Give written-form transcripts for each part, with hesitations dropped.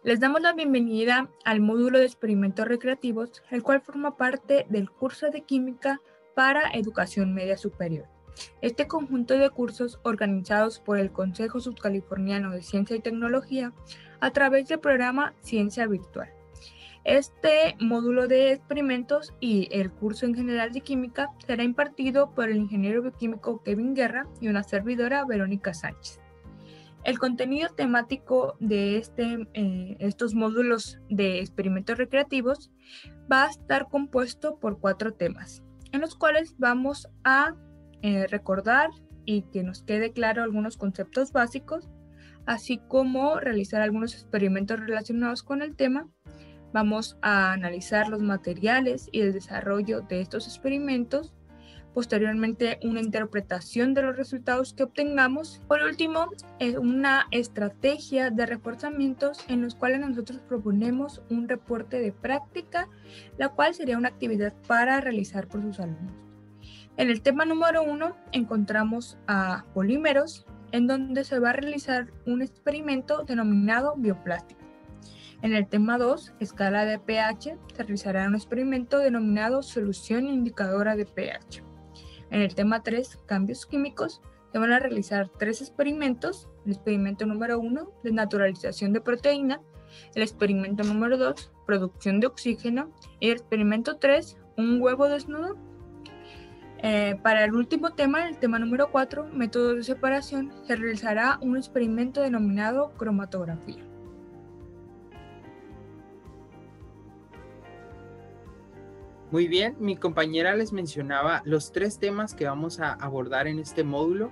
Les damos la bienvenida al módulo de experimentos recreativos, el cual forma parte del curso de Química para Educación Media Superior. Este conjunto de cursos organizados por el Consejo Subcaliforniano de Ciencia y Tecnología a través del programa Ciencia Virtual. Este módulo de experimentos y el curso en general de química será impartido por el ingeniero bioquímico Kevin Guerra y una servidora Verónica Sánchez. El contenido temático de estos módulos de experimentos recreativos va a estar compuesto por 4 temas, en los cuales vamos a recordar y que nos quede claro algunos conceptos básicos, así como realizar algunos experimentos relacionados con el tema. Vamos a analizar los materiales y el desarrollo de estos experimentos, posteriormente una interpretación de los resultados que obtengamos. Por último, una estrategia de reforzamientos en los cuales nosotros proponemos un reporte de práctica, la cual sería una actividad para realizar por sus alumnos. En el tema número 1 encontramos a polímeros, en donde se va a realizar un experimento denominado bioplástico. En el tema 2, escala de pH, se realizará un experimento denominado solución indicadora de pH. En el tema 3, cambios químicos, se van a realizar 3 experimentos. El experimento número 1, desnaturalización de proteína. El experimento número 2, producción de oxígeno. Y el experimento 3, un huevo desnudo. Para el último tema, el tema número 4, métodos de separación, se realizará un experimento denominado cromatografía. Muy bien, mi compañera les mencionaba los 3 temas que vamos a abordar en este módulo,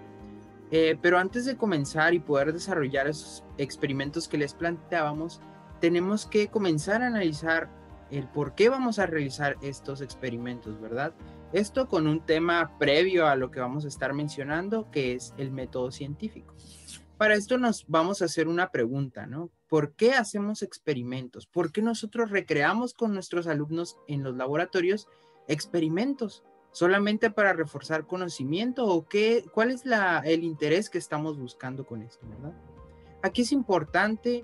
pero antes de comenzar y poder desarrollar esos experimentos que les planteábamos, tenemos que comenzar a analizar el por qué vamos a realizar estos experimentos, ¿verdad? Esto con un tema previo a lo que vamos a estar mencionando, que es el método científico. Para esto nos vamos a hacer una pregunta, ¿no? ¿Por qué hacemos experimentos? ¿Por qué nosotros recreamos con nuestros alumnos en los laboratorios experimentos? ¿Solamente para reforzar conocimiento o cuál es el interés que estamos buscando con esto, ¿verdad? Aquí es importante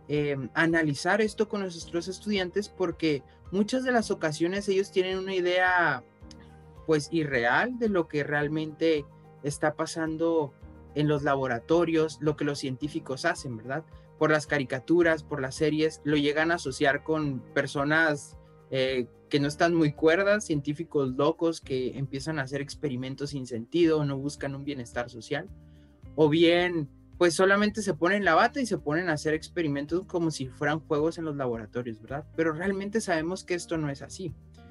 analizar esto con nuestros estudiantes porque muchas de las ocasiones ellos tienen una idea pues irreal de lo que realmente está pasando en los laboratorios, lo que los científicos hacen, ¿verdad? Por las caricaturas, por las series, lo llegan a asociar con personas que no están muy cuerdas, científicos locos que empiezan a hacer experimentos sin sentido, no buscan un bienestar social, o bien, pues solamente se ponen la bata y se ponen a hacer experimentos como si fueran juegos en los laboratorios, ¿verdad? Pero realmente sabemos que esto no es así.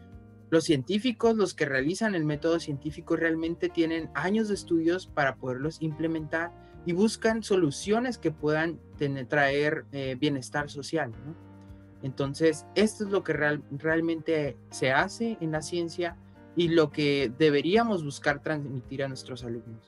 Los científicos, los que realizan el método científico, realmente tienen años de estudios para poderlos implementar y buscan soluciones que puedan traer bienestar social, ¿no? Entonces, esto es lo que realmente se hace en la ciencia y lo que deberíamos buscar transmitir a nuestros alumnos.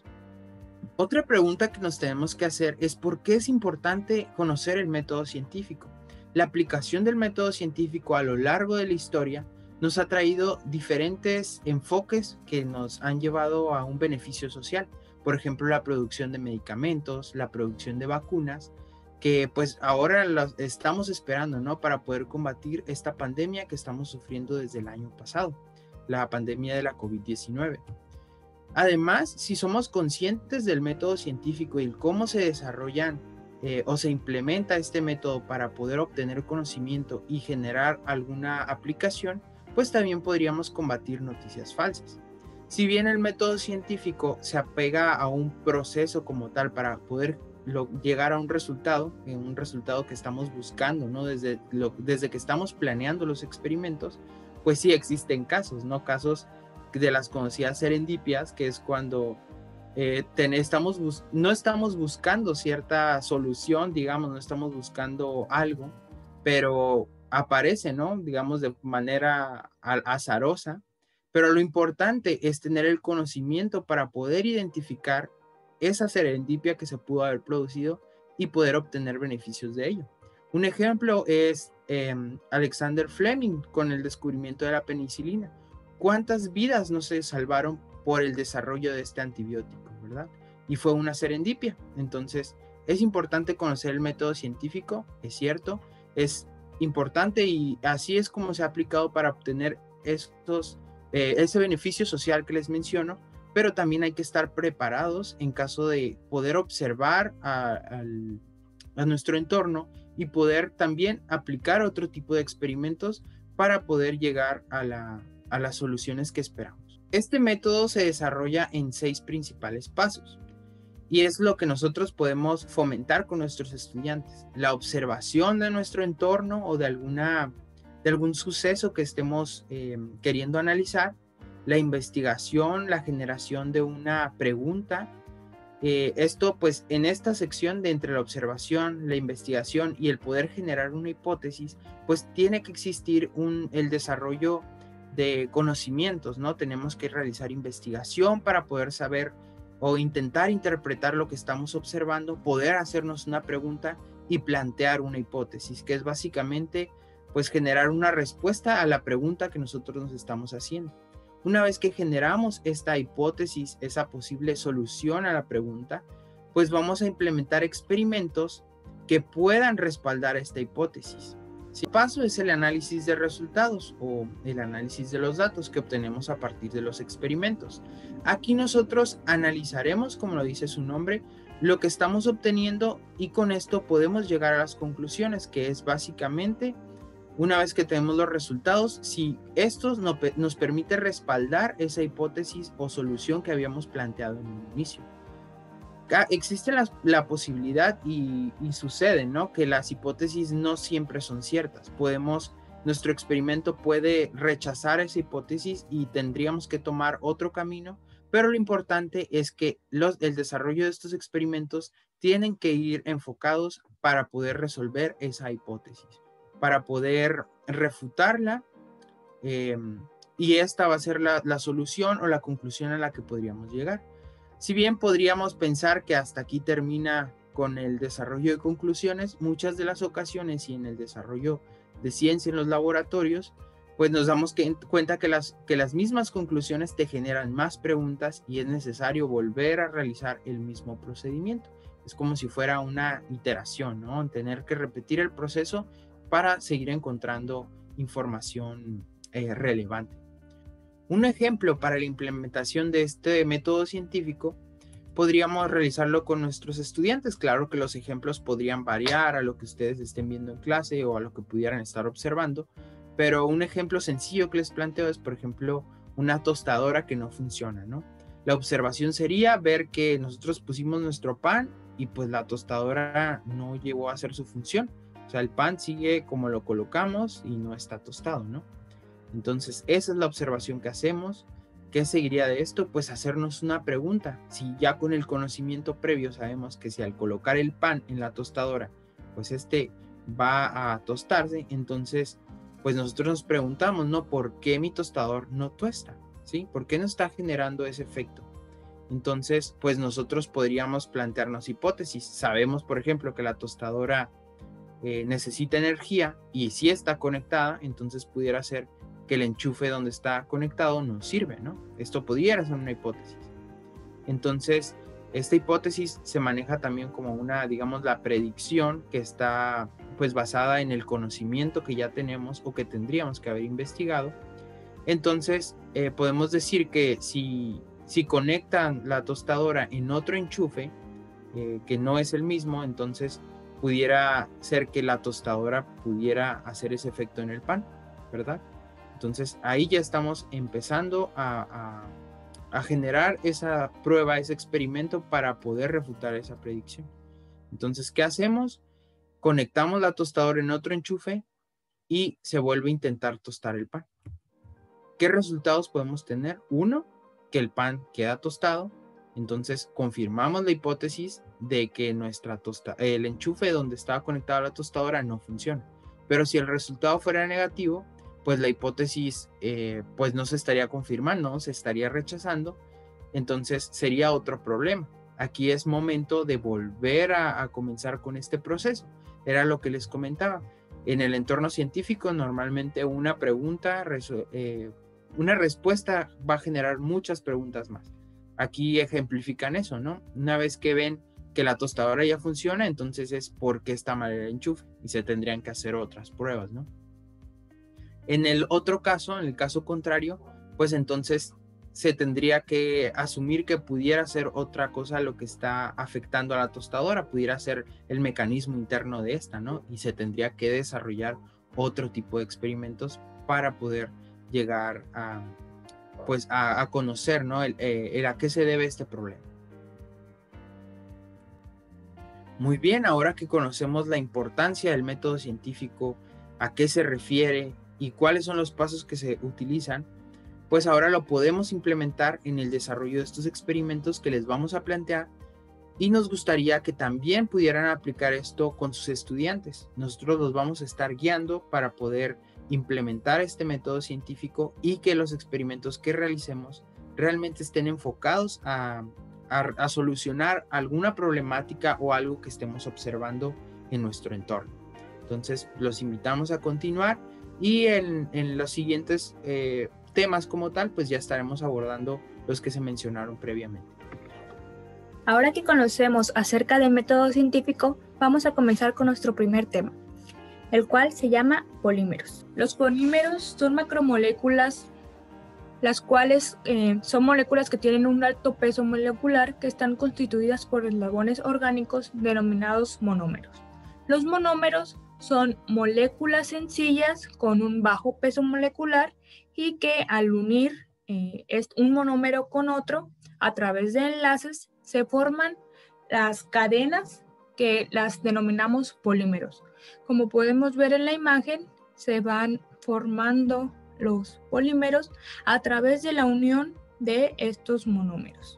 Otra pregunta que nos tenemos que hacer es ¿por qué es importante conocer el método científico? La aplicación del método científico a lo largo de la historia nos ha traído diferentes enfoques que nos han llevado a un beneficio social. Por ejemplo, la producción de medicamentos, la producción de vacunas, que pues ahora las estamos esperando, ¿no? Para poder combatir esta pandemia que estamos sufriendo desde el año pasado, la pandemia de la COVID-19. Además, si somos conscientes del método científico y cómo se desarrollan o se implementa este método para poder obtener conocimiento y generar alguna aplicación, pues también podríamos combatir noticias falsas. Si bien el método científico se apega a un proceso como tal para poder llegar a un resultado que estamos buscando, ¿no? Desde que estamos planeando los experimentos, pues sí existen casos, ¿no? Casos de las conocidas serendipias, que es cuando no estamos buscando cierta solución, digamos, no estamos buscando algo, pero aparece, ¿no? Digamos, de manera azarosa, pero lo importante es tener el conocimiento para poder identificar esa serendipia que se pudo haber producido y poder obtener beneficios de ello. Un ejemplo es Alexander Fleming con el descubrimiento de la penicilina. ¿Cuántas vidas no se salvaron por el desarrollo de este antibiótico, verdad? Y fue una serendipia. Entonces, es importante conocer el método científico, es cierto, es importante y así es como se ha aplicado para obtener ese beneficio social que les menciono, pero también hay que estar preparados en caso de poder observar a nuestro entorno y poder también aplicar otro tipo de experimentos para poder llegar a las soluciones que esperamos. Este método se desarrolla en 6 principales pasos y es lo que nosotros podemos fomentar con nuestros estudiantes: la observación de nuestro entorno o de algún suceso que estemos queriendo analizar, la investigación, la generación de una pregunta. Esto pues en esta sección de entre la observación, la investigación y el poder generar una hipótesis, pues tiene que existir el desarrollo de conocimientos, ¿no? Tenemos que realizar investigación para poder saber o intentar interpretar lo que estamos observando, poder hacernos una pregunta y plantear una hipótesis, que es básicamente pues generar una respuesta a la pregunta que nosotros nos estamos haciendo. Una vez que generamos esta hipótesis, esa posible solución a la pregunta, pues vamos a implementar experimentos que puedan respaldar esta hipótesis. El paso es el análisis de resultados o el análisis de los datos que obtenemos a partir de los experimentos. Aquí nosotros analizaremos, como lo dice su nombre, lo que estamos obteniendo y con esto podemos llegar a las conclusiones, que es básicamente, una vez que tenemos los resultados, si estos nos permite respaldar esa hipótesis o solución que habíamos planteado en un inicio. Existe la posibilidad y sucede, ¿no?, que las hipótesis no siempre son ciertas. Nuestro experimento puede rechazar esa hipótesis y tendríamos que tomar otro camino, pero lo importante es que el desarrollo de estos experimentos tienen que ir enfocados para poder resolver esa hipótesis, para poder refutarla, y esta va a ser la solución o la conclusión a la que podríamos llegar. Si bien podríamos pensar que hasta aquí termina con el desarrollo de conclusiones, muchas de las ocasiones y en el desarrollo de ciencia en los laboratorios, pues nos damos cuenta que las mismas conclusiones te generan más preguntas y es necesario volver a realizar el mismo procedimiento. Es como si fuera una iteración, ¿no? Tener que repetir el proceso para seguir encontrando información relevante. Un ejemplo para la implementación de este método científico podríamos realizarlo con nuestros estudiantes. Claro que los ejemplos podrían variar a lo que ustedes estén viendo en clase o a lo que pudieran estar observando, pero un ejemplo sencillo que les planteo es, por ejemplo, una tostadora que no funciona, ¿no? La observación sería ver que nosotros pusimos nuestro pan y pues la tostadora no llegó a hacer su función. O sea, el pan sigue como lo colocamos y no está tostado, ¿no? Entonces, esa es la observación que hacemos. ¿Qué seguiría de esto? Pues hacernos una pregunta. Si ya con el conocimiento previo sabemos que si al colocar el pan en la tostadora, pues este va a tostarse, entonces, pues nosotros nos preguntamos, ¿no? ¿Por qué mi tostador no tuesta? ¿Sí? ¿Por qué no está generando ese efecto? Entonces, pues nosotros podríamos plantearnos hipótesis. Sabemos, por ejemplo, que la tostadora necesita energía y si está conectada, entonces pudiera ser que el enchufe donde está conectado no sirve, ¿no? Esto pudiera ser una hipótesis. Entonces, esta hipótesis se maneja también como una, digamos, la predicción que está pues basada en el conocimiento que ya tenemos o que tendríamos que haber investigado. Entonces, podemos decir que si conectan la tostadora en otro enchufe que no es el mismo, entonces pudiera ser que la tostadora pudiera hacer ese efecto en el pan, ¿verdad? Entonces ahí ya estamos empezando a generar esa prueba, ese experimento para poder refutar esa predicción. Entonces, ¿qué hacemos? Conectamos la tostadora en otro enchufe y se vuelve a intentar tostar el pan. ¿Qué resultados podemos tener? Uno, que el pan queda tostado. Entonces confirmamos la hipótesis de que el enchufe donde estaba conectada la tostadora no funciona. Pero si el resultado fuera negativo, pues la hipótesis pues no se estaría confirmando, ¿no? Se estaría rechazando. Entonces sería otro problema. Aquí es momento de volver a comenzar con este proceso. Era lo que les comentaba. En el entorno científico, normalmente una respuesta va a generar muchas preguntas más. Aquí ejemplifican eso, ¿no? Una vez que ven que la tostadora ya funciona, entonces es porque está mal el enchufe y se tendrían que hacer otras pruebas, ¿no? En el otro caso, en el caso contrario, pues entonces se tendría que asumir que pudiera ser otra cosa lo que está afectando a la tostadora, pudiera ser el mecanismo interno de esta, ¿no? Y se tendría que desarrollar otro tipo de experimentos para poder llegar a, pues, a conocer, ¿no? A qué se debe este problema. Muy bien, ahora que conocemos la importancia del método científico, a qué se refiere y cuáles son los pasos que se utilizan, pues ahora lo podemos implementar en el desarrollo de estos experimentos que les vamos a plantear y nos gustaría que también pudieran aplicar esto con sus estudiantes. Nosotros los vamos a estar guiando para poder implementar este método científico y que los experimentos que realicemos realmente estén enfocados a solucionar alguna problemática o algo que estemos observando en nuestro entorno. Entonces los invitamos a continuar y en los siguientes temas como tal, pues ya estaremos abordando los que se mencionaron previamente. Ahora que conocemos acerca del método científico, vamos a comenzar con nuestro primer tema, el cual se llama polímeros. Los polímeros son macromoléculas, las cuales son moléculas que tienen un alto peso molecular que están constituidas por eslabones orgánicos denominados monómeros. Los monómeros son moléculas sencillas con un bajo peso molecular y que al unir un monómero con otro a través de enlaces se forman las cadenas que las denominamos polímeros. Como podemos ver en la imagen, se van formando los polímeros a través de la unión de estos monómeros.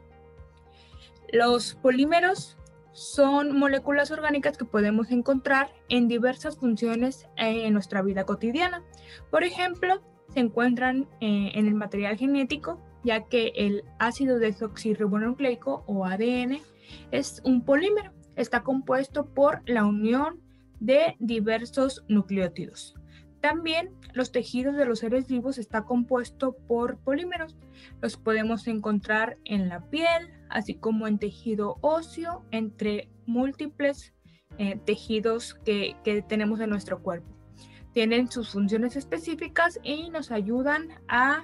Los polímeros son moléculas orgánicas que podemos encontrar en diversas funciones en nuestra vida cotidiana. Por ejemplo, se encuentran en el material genético, ya que el ácido desoxirribonucleico o ADN es un polímero. Está compuesto por la unión de diversos nucleótidos. También los tejidos de los seres vivos está compuesto por polímeros. Los podemos encontrar en la piel, así como en tejido óseo, entre múltiples tejidos que tenemos en nuestro cuerpo. Tienen sus funciones específicas y nos ayudan a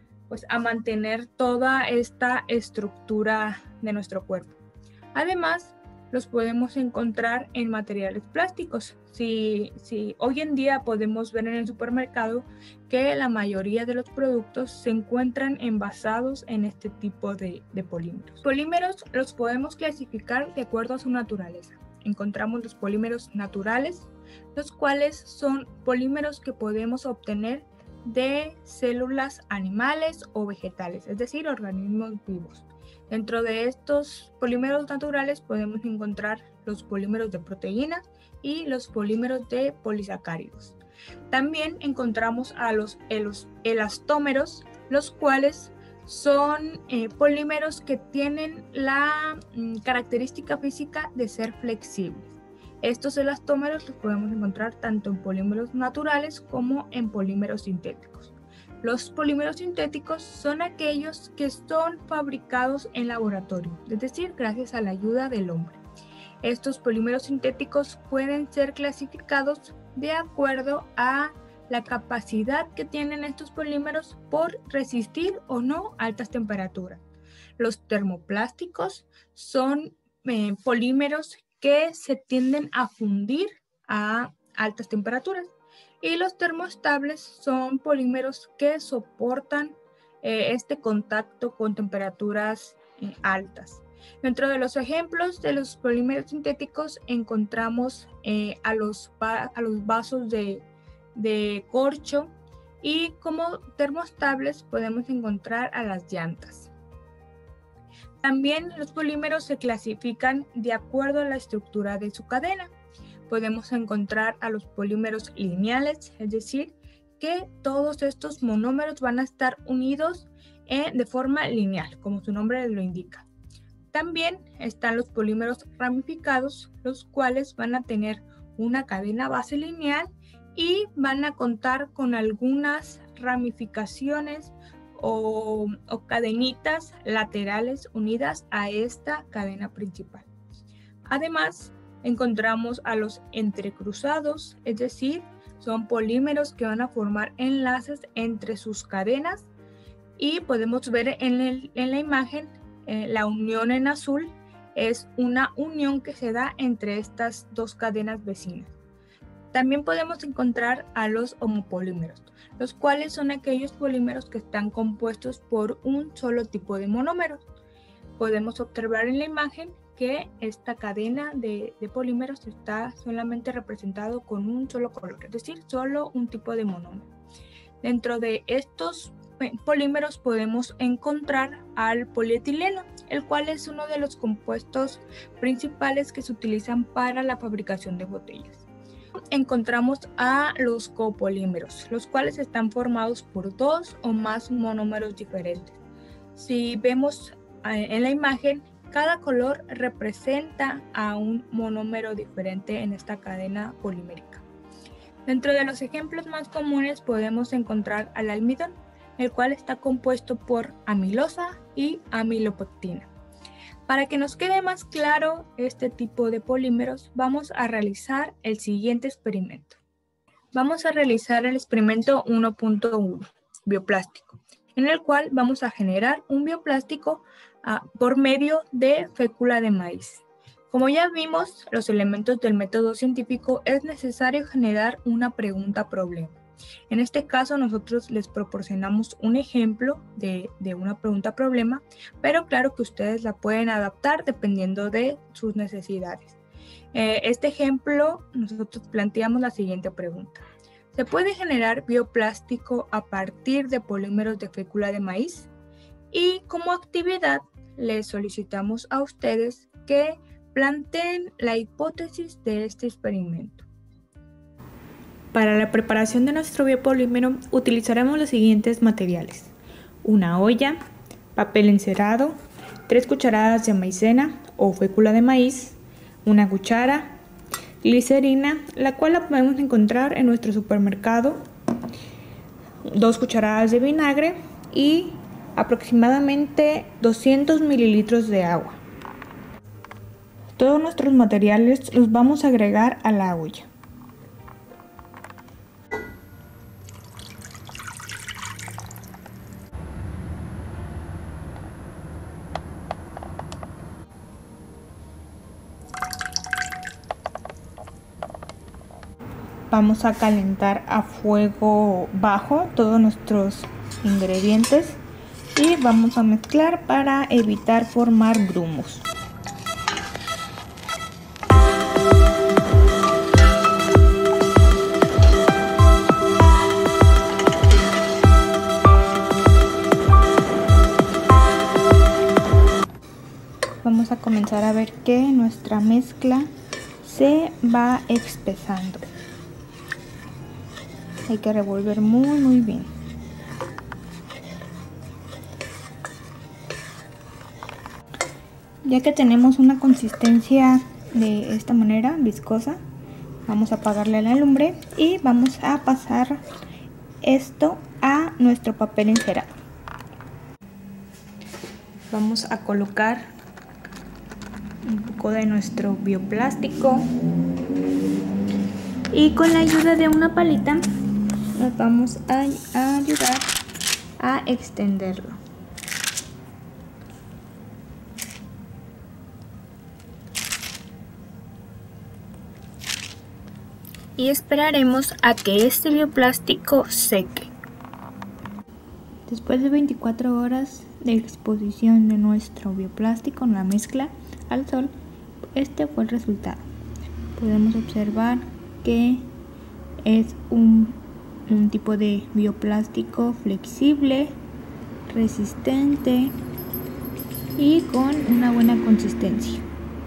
mantener toda esta estructura de nuestro cuerpo. Además, los podemos encontrar en materiales plásticos. Si hoy en día podemos ver en el supermercado que la mayoría de los productos se encuentran envasados en este tipo de polímeros. Polímeros los podemos clasificar de acuerdo a su naturaleza. Encontramos los polímeros naturales, los cuales son polímeros que podemos obtener de células animales o vegetales, es decir, organismos vivos. Dentro de estos polímeros naturales podemos encontrar los polímeros de proteínas y los polímeros de polisacáridos. También encontramos a los elastómeros, los cuales son polímeros que tienen la característica física de ser flexibles. Estos elastómeros los podemos encontrar tanto en polímeros naturales como en polímeros sintéticos. Los polímeros sintéticos son aquellos que son fabricados en laboratorio, es decir, gracias a la ayuda del hombre. Estos polímeros sintéticos pueden ser clasificados de acuerdo a la capacidad que tienen estos polímeros por resistir o no altas temperaturas. Los termoplásticos son polímeros que se tienden a fundir a altas temperaturas. Y los termoestables son polímeros que soportan este contacto con temperaturas altas. Dentro de los ejemplos de los polímeros sintéticos encontramos a los vasos de corcho, y como termoestables podemos encontrar a las llantas. También los polímeros se clasifican de acuerdo a la estructura de su cadena. Podemos encontrar a los polímeros lineales, es decir, que todos estos monómeros van a estar unidos de forma lineal, como su nombre lo indica. También están los polímeros ramificados, los cuales van a tener una cadena base lineal y van a contar con algunas ramificaciones o cadenitas laterales unidas a esta cadena principal. Además, encontramos a los entrecruzados, es decir, son polímeros que van a formar enlaces entre sus cadenas, y podemos ver en la imagen la unión en azul es una unión que se da entre estas dos cadenas vecinas. También podemos encontrar a los homopolímeros, los cuales son aquellos polímeros que están compuestos por un solo tipo de monómeros. Podemos observar en la imagen que esta cadena de polímeros está solamente representado con un solo color, es decir, solo un tipo de monómero. Dentro de estos polímeros podemos encontrar al polietileno, el cual es uno de los compuestos principales que se utilizan para la fabricación de botellas. Encontramos a los copolímeros, los cuales están formados por dos o más monómeros diferentes. Si vemos en la imagen, cada color representa a un monómero diferente en esta cadena polimérica. Dentro de los ejemplos más comunes podemos encontrar al almidón, el cual está compuesto por amilosa y amilopectina. Para que nos quede más claro este tipo de polímeros, vamos a realizar el siguiente experimento. Vamos a realizar el experimento 1.1, bioplástico, en el cual vamos a generar un bioplástico por medio de fécula de maíz. Como ya vimos, los elementos del método científico es necesario generar una pregunta-problema. En este caso, nosotros les proporcionamos un ejemplo de una pregunta-problema, pero claro que ustedes la pueden adaptar dependiendo de sus necesidades. Este ejemplo, nosotros planteamos la siguiente pregunta. ¿Se puede generar bioplástico a partir de polímeros de fécula de maíz? Y como actividad, les solicitamos a ustedes que planteen la hipótesis de este experimento. Para la preparación de nuestro biopolímero utilizaremos los siguientes materiales: una olla, papel encerado, 3 cucharadas de maicena o fécula de maíz, una cuchara, glicerina, la cual la podemos encontrar en nuestro supermercado, 2 cucharadas de vinagre y aproximadamente 200 mililitros de agua. Todos nuestros materiales los vamos a agregar a la olla. Vamos a calentar a fuego bajo todos nuestros ingredientes y vamos a mezclar para evitar formar grumos. Vamos a comenzar a ver que nuestra mezcla se va espesando. Hay que revolver muy bien. Ya que tenemos una consistencia de esta manera, viscosa, vamos a apagarle la lumbre y vamos a pasar esto a nuestro papel encerado. Vamos a colocar un poco de nuestro bioplástico y con la ayuda de una palita nos vamos a ayudar a extenderlo. Y esperaremos a que este bioplástico seque. Después de 24 horas de exposición de nuestro bioplástico en la mezcla al sol, este fue el resultado. Podemos observar que es un tipo de bioplástico flexible, resistente y con una buena consistencia.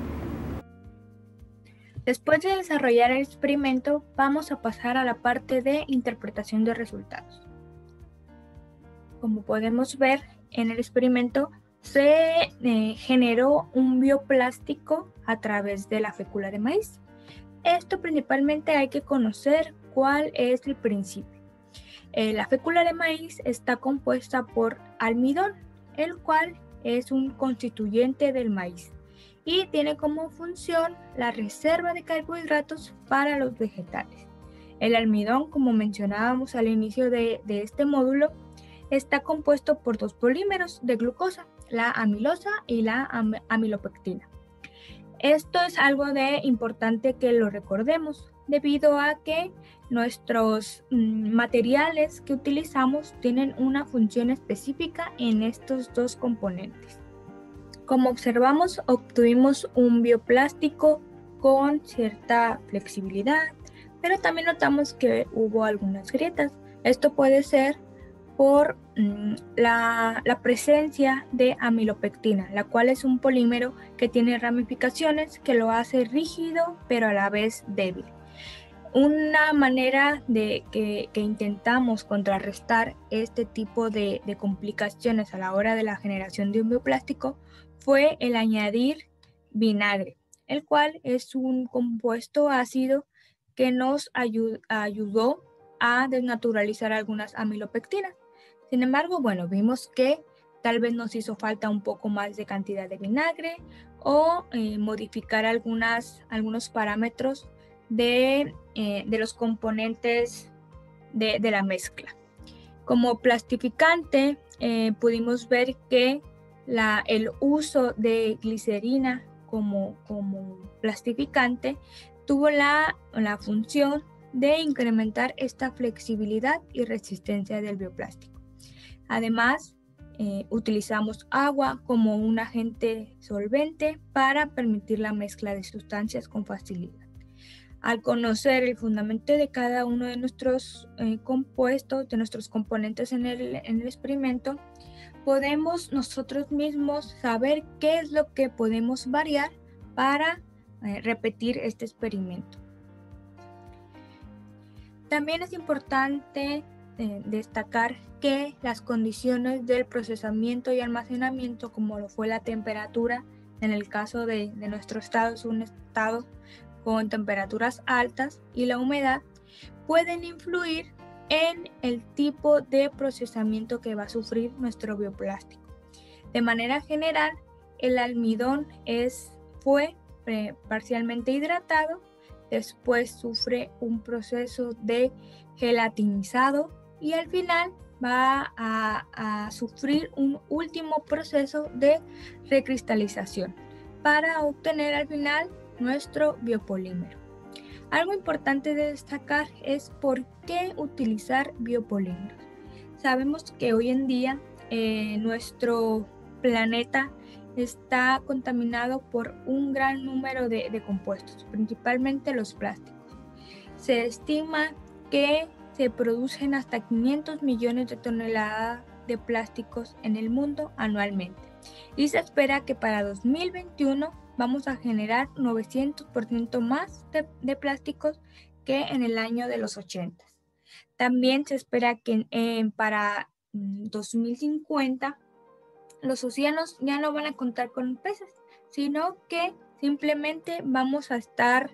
Después de desarrollar el experimento, vamos a pasar a la parte de interpretación de resultados. Como podemos ver en el experimento, se generó un bioplástico a través de la fécula de maíz. Esto principalmente hay que conocer cuál es el principio. La fécula de maíz está compuesta por almidón, el cual es un constituyente del maíz. y tiene como función la reserva de carbohidratos para los vegetales. El almidón, como mencionábamos al inicio de este módulo, está compuesto por dos polímeros de glucosa, la amilosa y la amilopectina. Esto es algo de importante que lo recordemos, debido a que nuestros materiales que utilizamos tienen una función específica en estos dos componentes. Como observamos, obtuvimos un bioplástico con cierta flexibilidad, pero también notamos que hubo algunas grietas. Esto puede ser por la presencia de amilopectina, la cual es un polímero que tiene ramificaciones que lo hace rígido pero a la vez débil. Una manera de que intentamos contrarrestar este tipo de complicaciones a la hora de la generación de un bioplástico fue el añadir vinagre, el cual es un compuesto ácido que nos ayudó a desnaturalizar algunas amilopectinas. Sin embargo, bueno, vimos que tal vez nos hizo falta un poco más de cantidad de vinagre o modificar algunos parámetros de los componentes de la mezcla. Como plastificante, pudimos ver que el uso de glicerina como plastificante tuvo la función de incrementar esta flexibilidad y resistencia del bioplástico. Además, utilizamos agua como un agente solvente para permitir la mezcla de sustancias con facilidad. Al conocer el fundamento de cada uno de nuestros compuestos, de nuestros componentes en el experimento, podemos nosotros mismos saber qué es lo que podemos variar para repetir este experimento. También es importante destacar que las condiciones del procesamiento y almacenamiento, como lo fue la temperatura, en el caso de nuestro estado es un estado con temperaturas altas, y la humedad, pueden influir en el tipo de procesamiento que va a sufrir nuestro bioplástico. De manera general, el almidón fue parcialmente hidratado, después sufre un proceso de gelatinizado y al final va a sufrir un último proceso de recristalización para obtener al final nuestro biopolímero. Algo importante de destacar es por qué utilizar biopolímeros. Sabemos que hoy en día nuestro planeta está contaminado por un gran número de compuestos, principalmente los plásticos. Se estima que se producen hasta 500 millones de toneladas de plásticos en el mundo anualmente, y se espera que para 2021 vamos a generar 900% más de plásticos que en el año de los 80. También se espera que para 2050 los océanos ya no van a contar con peces, sino que simplemente vamos a estar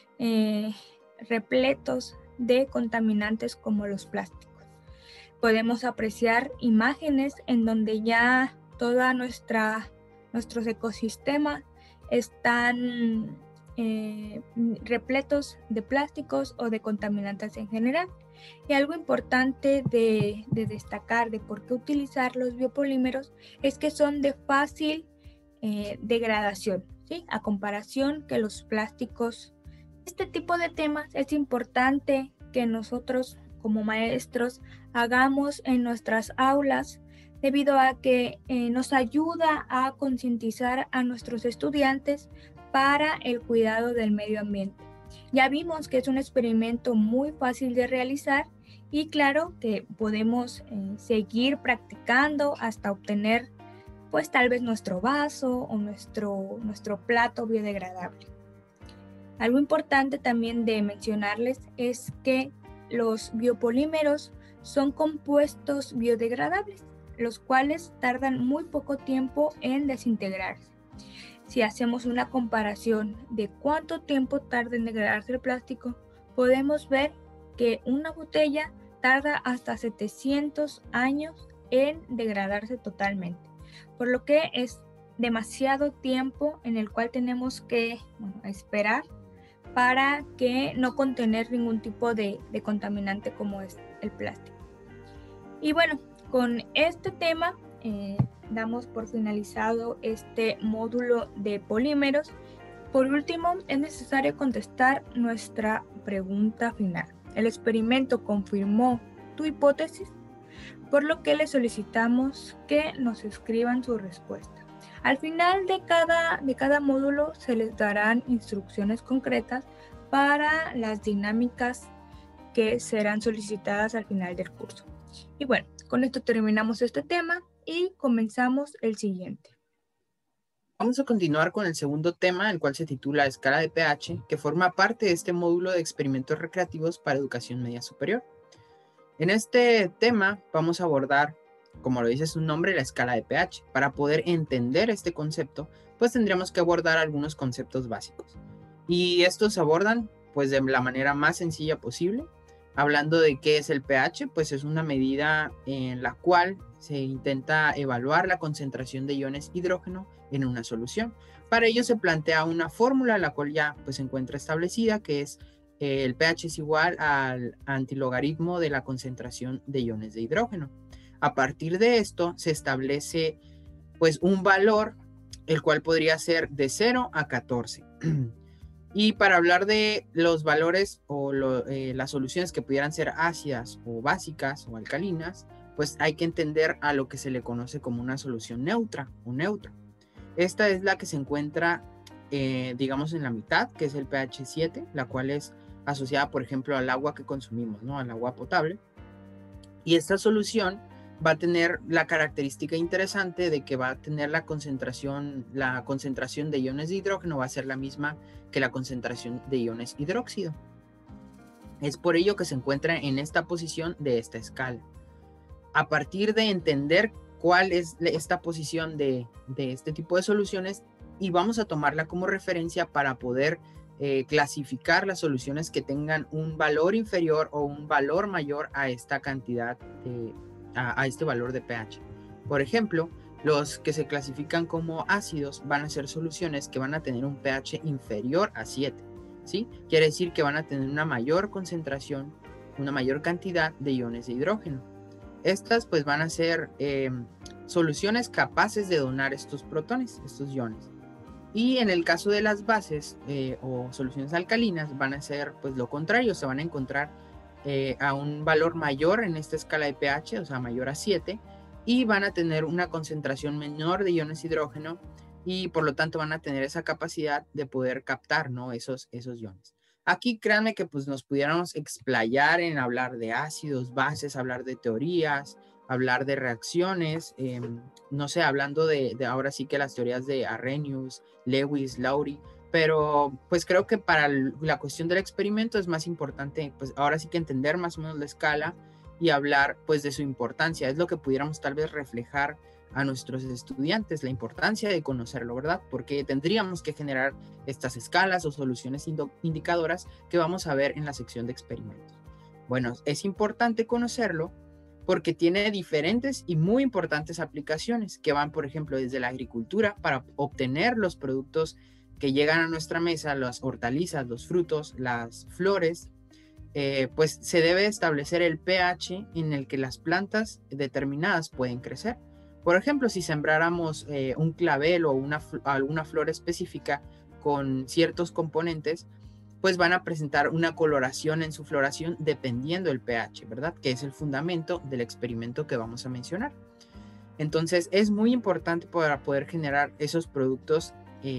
repletos de contaminantes como los plásticos. Podemos apreciar imágenes en donde ya toda nuestros ecosistemas están repletos de plásticos o de contaminantes en general. Y algo importante de destacar de por qué utilizar los biopolímeros es que son de fácil degradación, ¿sí? A comparación que los plásticos. Este tipo de temas es importante que nosotros como maestros hagamos en nuestras aulas, debido a que nos ayuda a concientizar a nuestros estudiantes para el cuidado del medio ambiente. Ya vimos que es un experimento muy fácil de realizar y claro que podemos seguir practicando hasta obtener pues tal vez nuestro vaso o nuestro plato biodegradable. Algo importante también de mencionarles es que los biopolímeros son compuestos biodegradables, los cuales tardan muy poco tiempo en desintegrarse. Si hacemos una comparación de cuánto tiempo tarda en degradarse el plástico, podemos ver que una botella tarda hasta 700 años en degradarse totalmente, por lo que es demasiado tiempo en el cual tenemos que esperar para que no contener ningún tipo de contaminante como es el plástico. Y bueno, con este tema damos por finalizado este módulo de polímeros. Por último, es necesario contestar nuestra pregunta final. ¿El experimento confirmó tu hipótesis? Por lo que le solicitamos que nos escriban su respuesta. Al final de cada módulo se les darán instrucciones concretas para las dinámicas que serán solicitadas al final del curso. Y bueno, con esto terminamos este tema y comenzamos el siguiente. Vamos a continuar con el segundo tema, el cual se titula Escala de pH, que forma parte de este módulo de experimentos recreativos para educación media superior. En este tema vamos a abordar, como lo dice su nombre, la escala de pH. Para poder entender este concepto, pues tendríamos que abordar algunos conceptos básicos. Y estos se abordan pues de la manera más sencilla posible. Hablando de qué es el pH, pues es una medida en la cual se intenta evaluar la concentración de iones hidrógeno en una solución. Para ello se plantea una fórmula, la cual ya pues se encuentra establecida, que es el pH es igual al antilogaritmo de la concentración de iones de hidrógeno. A partir de esto se establece pues un valor, el cual podría ser de 0 a 14. Y para hablar de los valores o las soluciones que pudieran ser ácidas o básicas o alcalinas, pues hay que entender a lo que se le conoce como una solución neutra o neutra. Esta es la que se encuentra, digamos, en la mitad, que es el pH 7, la cual es asociada, por ejemplo, al agua que consumimos, ¿no? Al agua potable. Y esta solución va a tener la característica interesante de que va a tener la concentración de iones de hidrógeno va a ser la misma que la concentración de iones hidróxido. Es por ello que se encuentra en esta posición de esta escala. A partir de entender cuál es esta posición de este tipo de soluciones, y vamos a tomarla como referencia para poder clasificar las soluciones que tengan un valor inferior o un valor mayor a esta cantidad a este valor de pH. Por ejemplo, los que se clasifican como ácidos van a ser soluciones que van a tener un pH inferior a 7, ¿sí? Quiere decir que van a tener una mayor concentración, una mayor cantidad de iones de hidrógeno. Estas pues van a ser soluciones capaces de donar estos protones, estos iones. Y en el caso de las bases o soluciones alcalinas van a ser pues lo contrario, se van a encontrar a un valor mayor en esta escala de pH, o sea mayor a 7, y van a tener una concentración menor de iones hidrógeno y por lo tanto van a tener esa capacidad de poder captar, ¿no? esos iones. Aquí créanme que pues nos pudiéramos explayar en hablar de ácidos, bases, hablar de teorías, hablar de reacciones, no sé, hablando de ahora sí que las teorías de Arrhenius, Lewis, Lowry, pero pues creo que para la cuestión del experimento es más importante pues ahora sí que entender más o menos la escala y hablar pues de su importancia. Es lo que pudiéramos tal vez reflejar a nuestros estudiantes, la importancia de conocerlo, ¿verdad? Porque tendríamos que generar estas escalas o soluciones indicadoras que vamos a ver en la sección de experimentos. Bueno, es importante conocerlo porque tiene diferentes y muy importantes aplicaciones que van, por ejemplo, desde la agricultura para obtener los productos que llegan a nuestra mesa, las hortalizas, los frutos, las flores, pues se debe establecer el pH en el que las plantas determinadas pueden crecer. Por ejemplo, si sembráramos un clavel o alguna flor específica con ciertos componentes, pues van a presentar una coloración en su floración dependiendo del pH, ¿verdad? Que es el fundamento del experimento que vamos a mencionar. Entonces, es muy importante para poder generar esos productos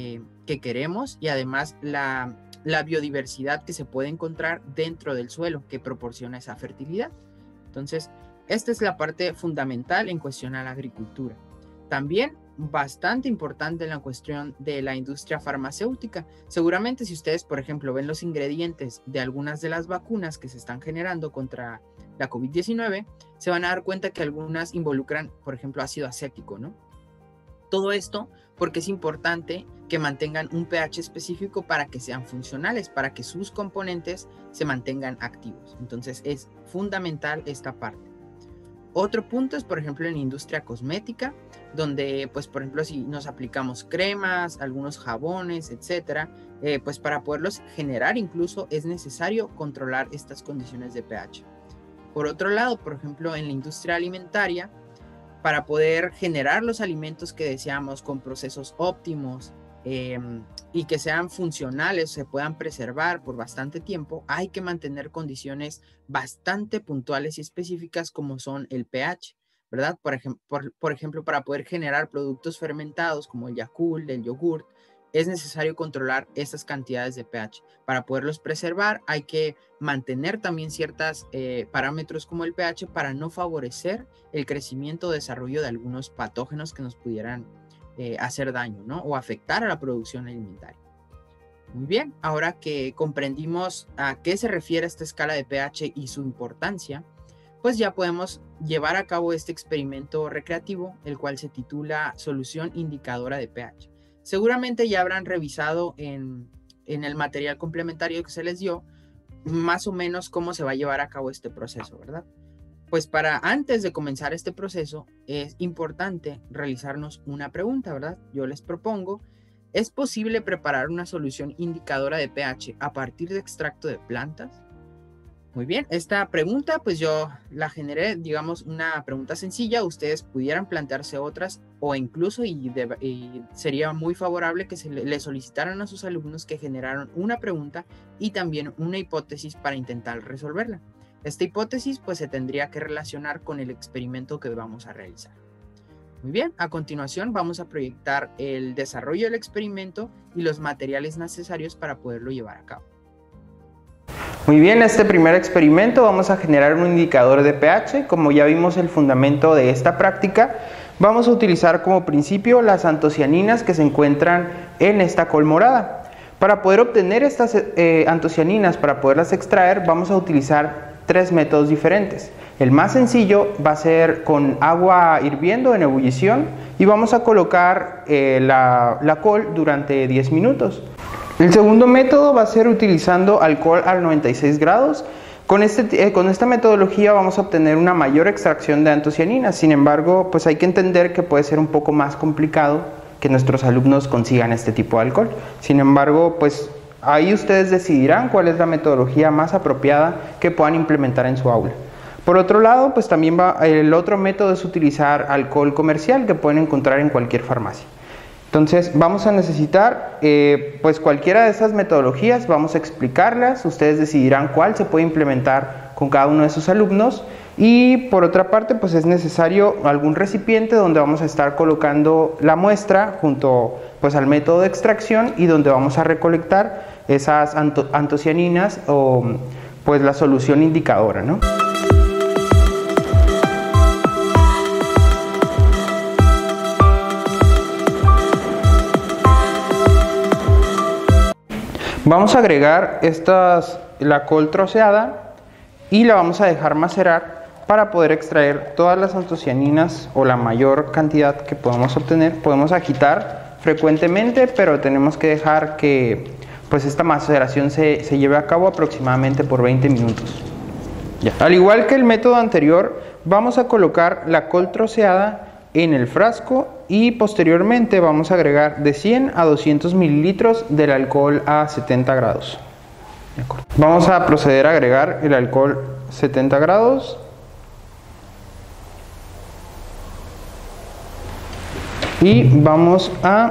que queremos y además la biodiversidad que se puede encontrar dentro del suelo que proporciona esa fertilidad. Entonces, esta es la parte fundamental en cuestión a la agricultura. También bastante importante en la cuestión de la industria farmacéutica. Seguramente si ustedes, por ejemplo, ven los ingredientes de algunas de las vacunas que se están generando contra la COVID-19, se van a dar cuenta que algunas involucran, por ejemplo, ácido acético, ¿no? Todo esto porque es importante que mantengan un pH específico para que sean funcionales, para que sus componentes se mantengan activos. Entonces es fundamental esta parte. Otro punto es, por ejemplo, en la industria cosmética, donde, pues, por ejemplo, si nos aplicamos cremas, algunos jabones, etcétera, pues para poderlos generar incluso es necesario controlar estas condiciones de pH. Por otro lado, por ejemplo, en la industria alimentaria, para poder generar los alimentos que deseamos con procesos óptimos y que sean funcionales, se puedan preservar por bastante tiempo, hay que mantener condiciones bastante puntuales y específicas como son el pH, ¿verdad? Por ejemplo, para poder generar productos fermentados como el Yakult, el yogurt, es necesario controlar estas cantidades de pH. Para poderlos preservar hay que mantener también ciertos parámetros como el pH para no favorecer el crecimiento o desarrollo de algunos patógenos que nos pudieran hacer daño, ¿no? O afectar a la producción alimentaria. Muy bien, ahora que comprendimos a qué se refiere esta escala de pH y su importancia, pues ya podemos llevar a cabo este experimento recreativo, el cual se titula Solución Indicadora de pH. Seguramente ya habrán revisado en el material complementario que se les dio más o menos cómo se va a llevar a cabo este proceso, ¿verdad? Pues antes de comenzar este proceso es importante realizarnos una pregunta, ¿verdad? Yo les propongo, ¿es posible preparar una solución indicadora de pH a partir de extracto de plantas? Muy bien, esta pregunta pues yo la generé, digamos, una pregunta sencilla. Ustedes pudieran plantearse otras o incluso, y sería muy favorable que le solicitaran a sus alumnos que generaran una pregunta y también una hipótesis para intentar resolverla. Esta hipótesis pues se tendría que relacionar con el experimento que vamos a realizar. Muy bien, a continuación vamos a proyectar el desarrollo del experimento y los materiales necesarios para poderlo llevar a cabo. Muy bien, este primer experimento vamos a generar un indicador de pH. Como ya vimos el fundamento de esta práctica, vamos a utilizar como principio las antocianinas que se encuentran en esta col morada. Para poder obtener estas antocianinas, para poderlas extraer, vamos a utilizar tres métodos diferentes. El más sencillo va a ser con agua hirviendo en ebullición y vamos a colocar la col durante 10 minutos. El segundo método va a ser utilizando alcohol a 96 grados. Con esta metodología vamos a obtener una mayor extracción de antocianinas. Sin embargo, pues hay que entender que puede ser un poco más complicado que nuestros alumnos consigan este tipo de alcohol. Sin embargo, pues ahí ustedes decidirán cuál es la metodología más apropiada que puedan implementar en su aula. Por otro lado, pues también el otro método es utilizar alcohol comercial que pueden encontrar en cualquier farmacia. Entonces vamos a necesitar pues cualquiera de estas metodologías, vamos a explicarlas, ustedes decidirán cuál se puede implementar con cada uno de sus alumnos. Y por otra parte pues es necesario algún recipiente donde vamos a estar colocando la muestra junto pues al método de extracción y donde vamos a recolectar esas antocianinas o pues la solución indicadora, ¿no? Vamos a agregar la col troceada y la vamos a dejar macerar para poder extraer todas las antocianinas o la mayor cantidad que podamos obtener. Podemos agitar frecuentemente, pero tenemos que dejar que pues esta maceración se lleve a cabo aproximadamente por 20 minutos. Ya. Al igual que el método anterior, vamos a colocar la col troceada en el frasco y posteriormente vamos a agregar de 100 a 200 mililitros del alcohol a 70 grados. Vamos a proceder a agregar el alcohol 70 grados y vamos a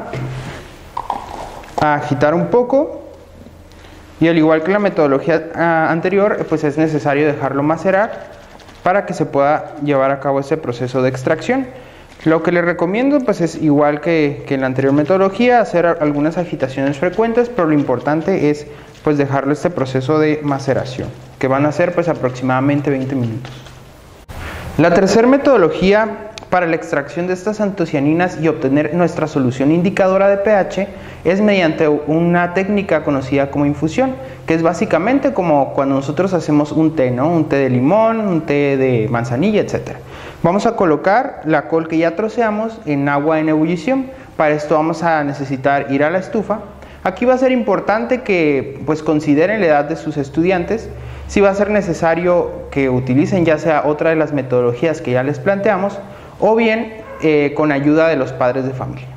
agitar un poco. Y al igual que la metodología anterior, pues es necesario dejarlo macerar para que se pueda llevar a cabo ese proceso de extracción. Lo que les recomiendo pues es igual que en la anterior metodología, hacer algunas agitaciones frecuentes, pero lo importante es pues dejarlo este proceso de maceración, que van a ser pues aproximadamente 20 minutos. La tercera metodología para la extracción de estas antocianinas y obtener nuestra solución indicadora de pH es mediante una técnica conocida como infusión, que es básicamente como cuando nosotros hacemos un té, ¿no? Un té de limón, un té de manzanilla, etc. Vamos a colocar la col que ya troceamos en agua en ebullición. Para esto vamos a necesitar ir a la estufa. Aquí va a ser importante que pues consideren la edad de sus estudiantes si va a ser necesario que utilicen ya sea otra de las metodologías que ya les planteamos o bien con ayuda de los padres de familia.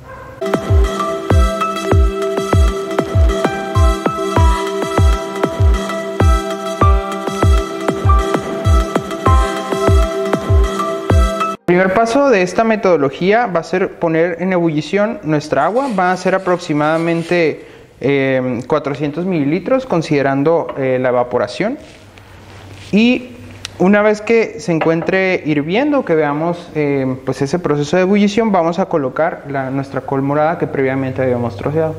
El primer paso de esta metodología va a ser poner en ebullición nuestra agua. Va a ser aproximadamente 400 mililitros considerando la evaporación, y una vez que se encuentre hirviendo, que veamos pues ese proceso de ebullición, vamos a colocar nuestra col morada que previamente habíamos troceado.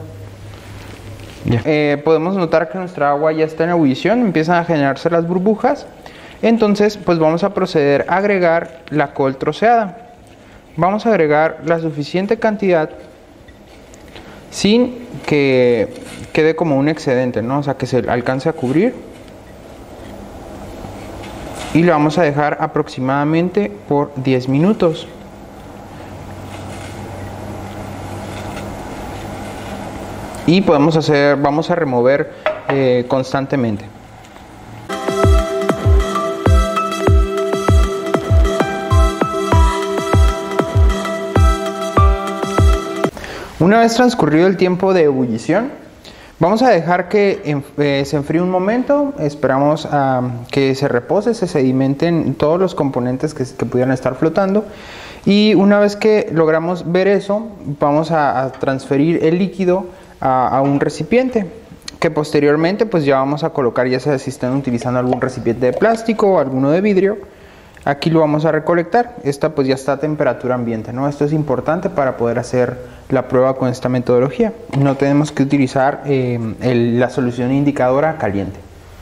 Podemos notar que nuestra agua ya está en ebullición, empiezan a generarse las burbujas. Entonces pues vamos a proceder a agregar la col troceada. Vamos a agregar la suficiente cantidad sin que quede como un excedente, ¿no? O sea, que se alcance a cubrir. Y lo vamos a dejar aproximadamente por 10 minutos. Y vamos a remover constantemente. Una vez transcurrido el tiempo de ebullición, vamos a dejar que se enfríe un momento. Esperamos a que se repose, se sedimenten todos los componentes que pudieran estar flotando, y una vez que logramos ver eso, vamos a transferir el líquido a un recipiente que posteriormente pues ya vamos a colocar, ya sea si están utilizando algún recipiente de plástico o alguno de vidrio. Aquí lo vamos a recolectar. Esta pues ya está a temperatura ambiente, ¿no? Esto es importante para poder hacer la prueba con esta metodología. No tenemos que utilizar la solución indicadora caliente.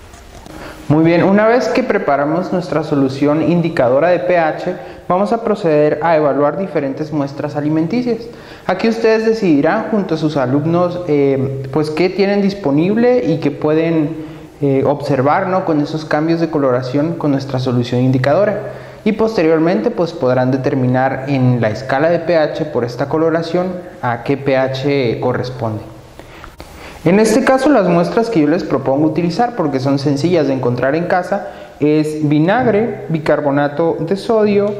Muy bien, una vez que preparamos nuestra solución indicadora de pH, vamos a proceder a evaluar diferentes muestras alimenticias. Aquí ustedes decidirán junto a sus alumnos pues qué tienen disponible y qué pueden observar, ¿no?, con esos cambios de coloración con nuestra solución indicadora, y posteriormente pues podrán determinar en la escala de pH por esta coloración a qué pH corresponde. En este caso las muestras que yo les propongo utilizar, porque son sencillas de encontrar en casa, es vinagre, bicarbonato de sodio,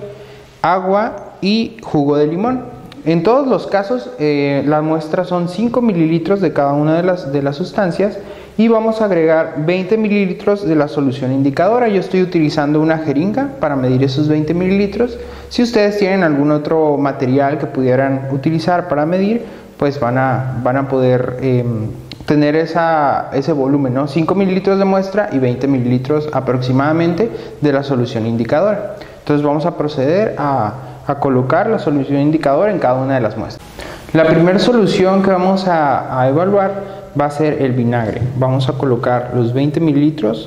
agua y jugo de limón. En todos los casos las muestras son 5 mililitros de cada una de las sustancias, y vamos a agregar 20 mililitros de la solución indicadora. Yo estoy utilizando una jeringa para medir esos 20 mililitros. Si ustedes tienen algún otro material que pudieran utilizar para medir, pues van a poder tener ese volumen, ¿no? 5 mililitros de muestra y 20 mililitros aproximadamente de la solución indicadora. Entonces vamos a proceder a colocar la solución indicadora en cada una de las muestras. La primera solución que vamos a evaluar va a ser el vinagre. Vamos a colocar los 20 mililitros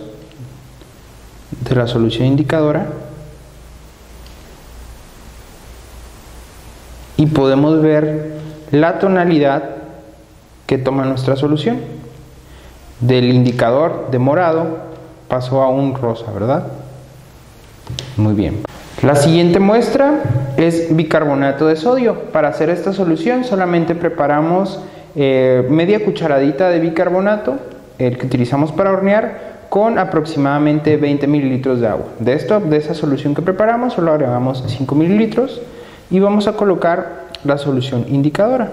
de la solución indicadora y podemos ver la tonalidad que toma nuestra solución. Del indicador de morado pasó a un rosa, ¿verdad? Muy bien. La siguiente muestra es bicarbonato de sodio. Para hacer esta solución solamente preparamos media cucharadita de bicarbonato, el que utilizamos para hornear, con aproximadamente 20 mililitros de agua. De esa solución que preparamos solo agregamos 5 mililitros y vamos a colocar la solución indicadora.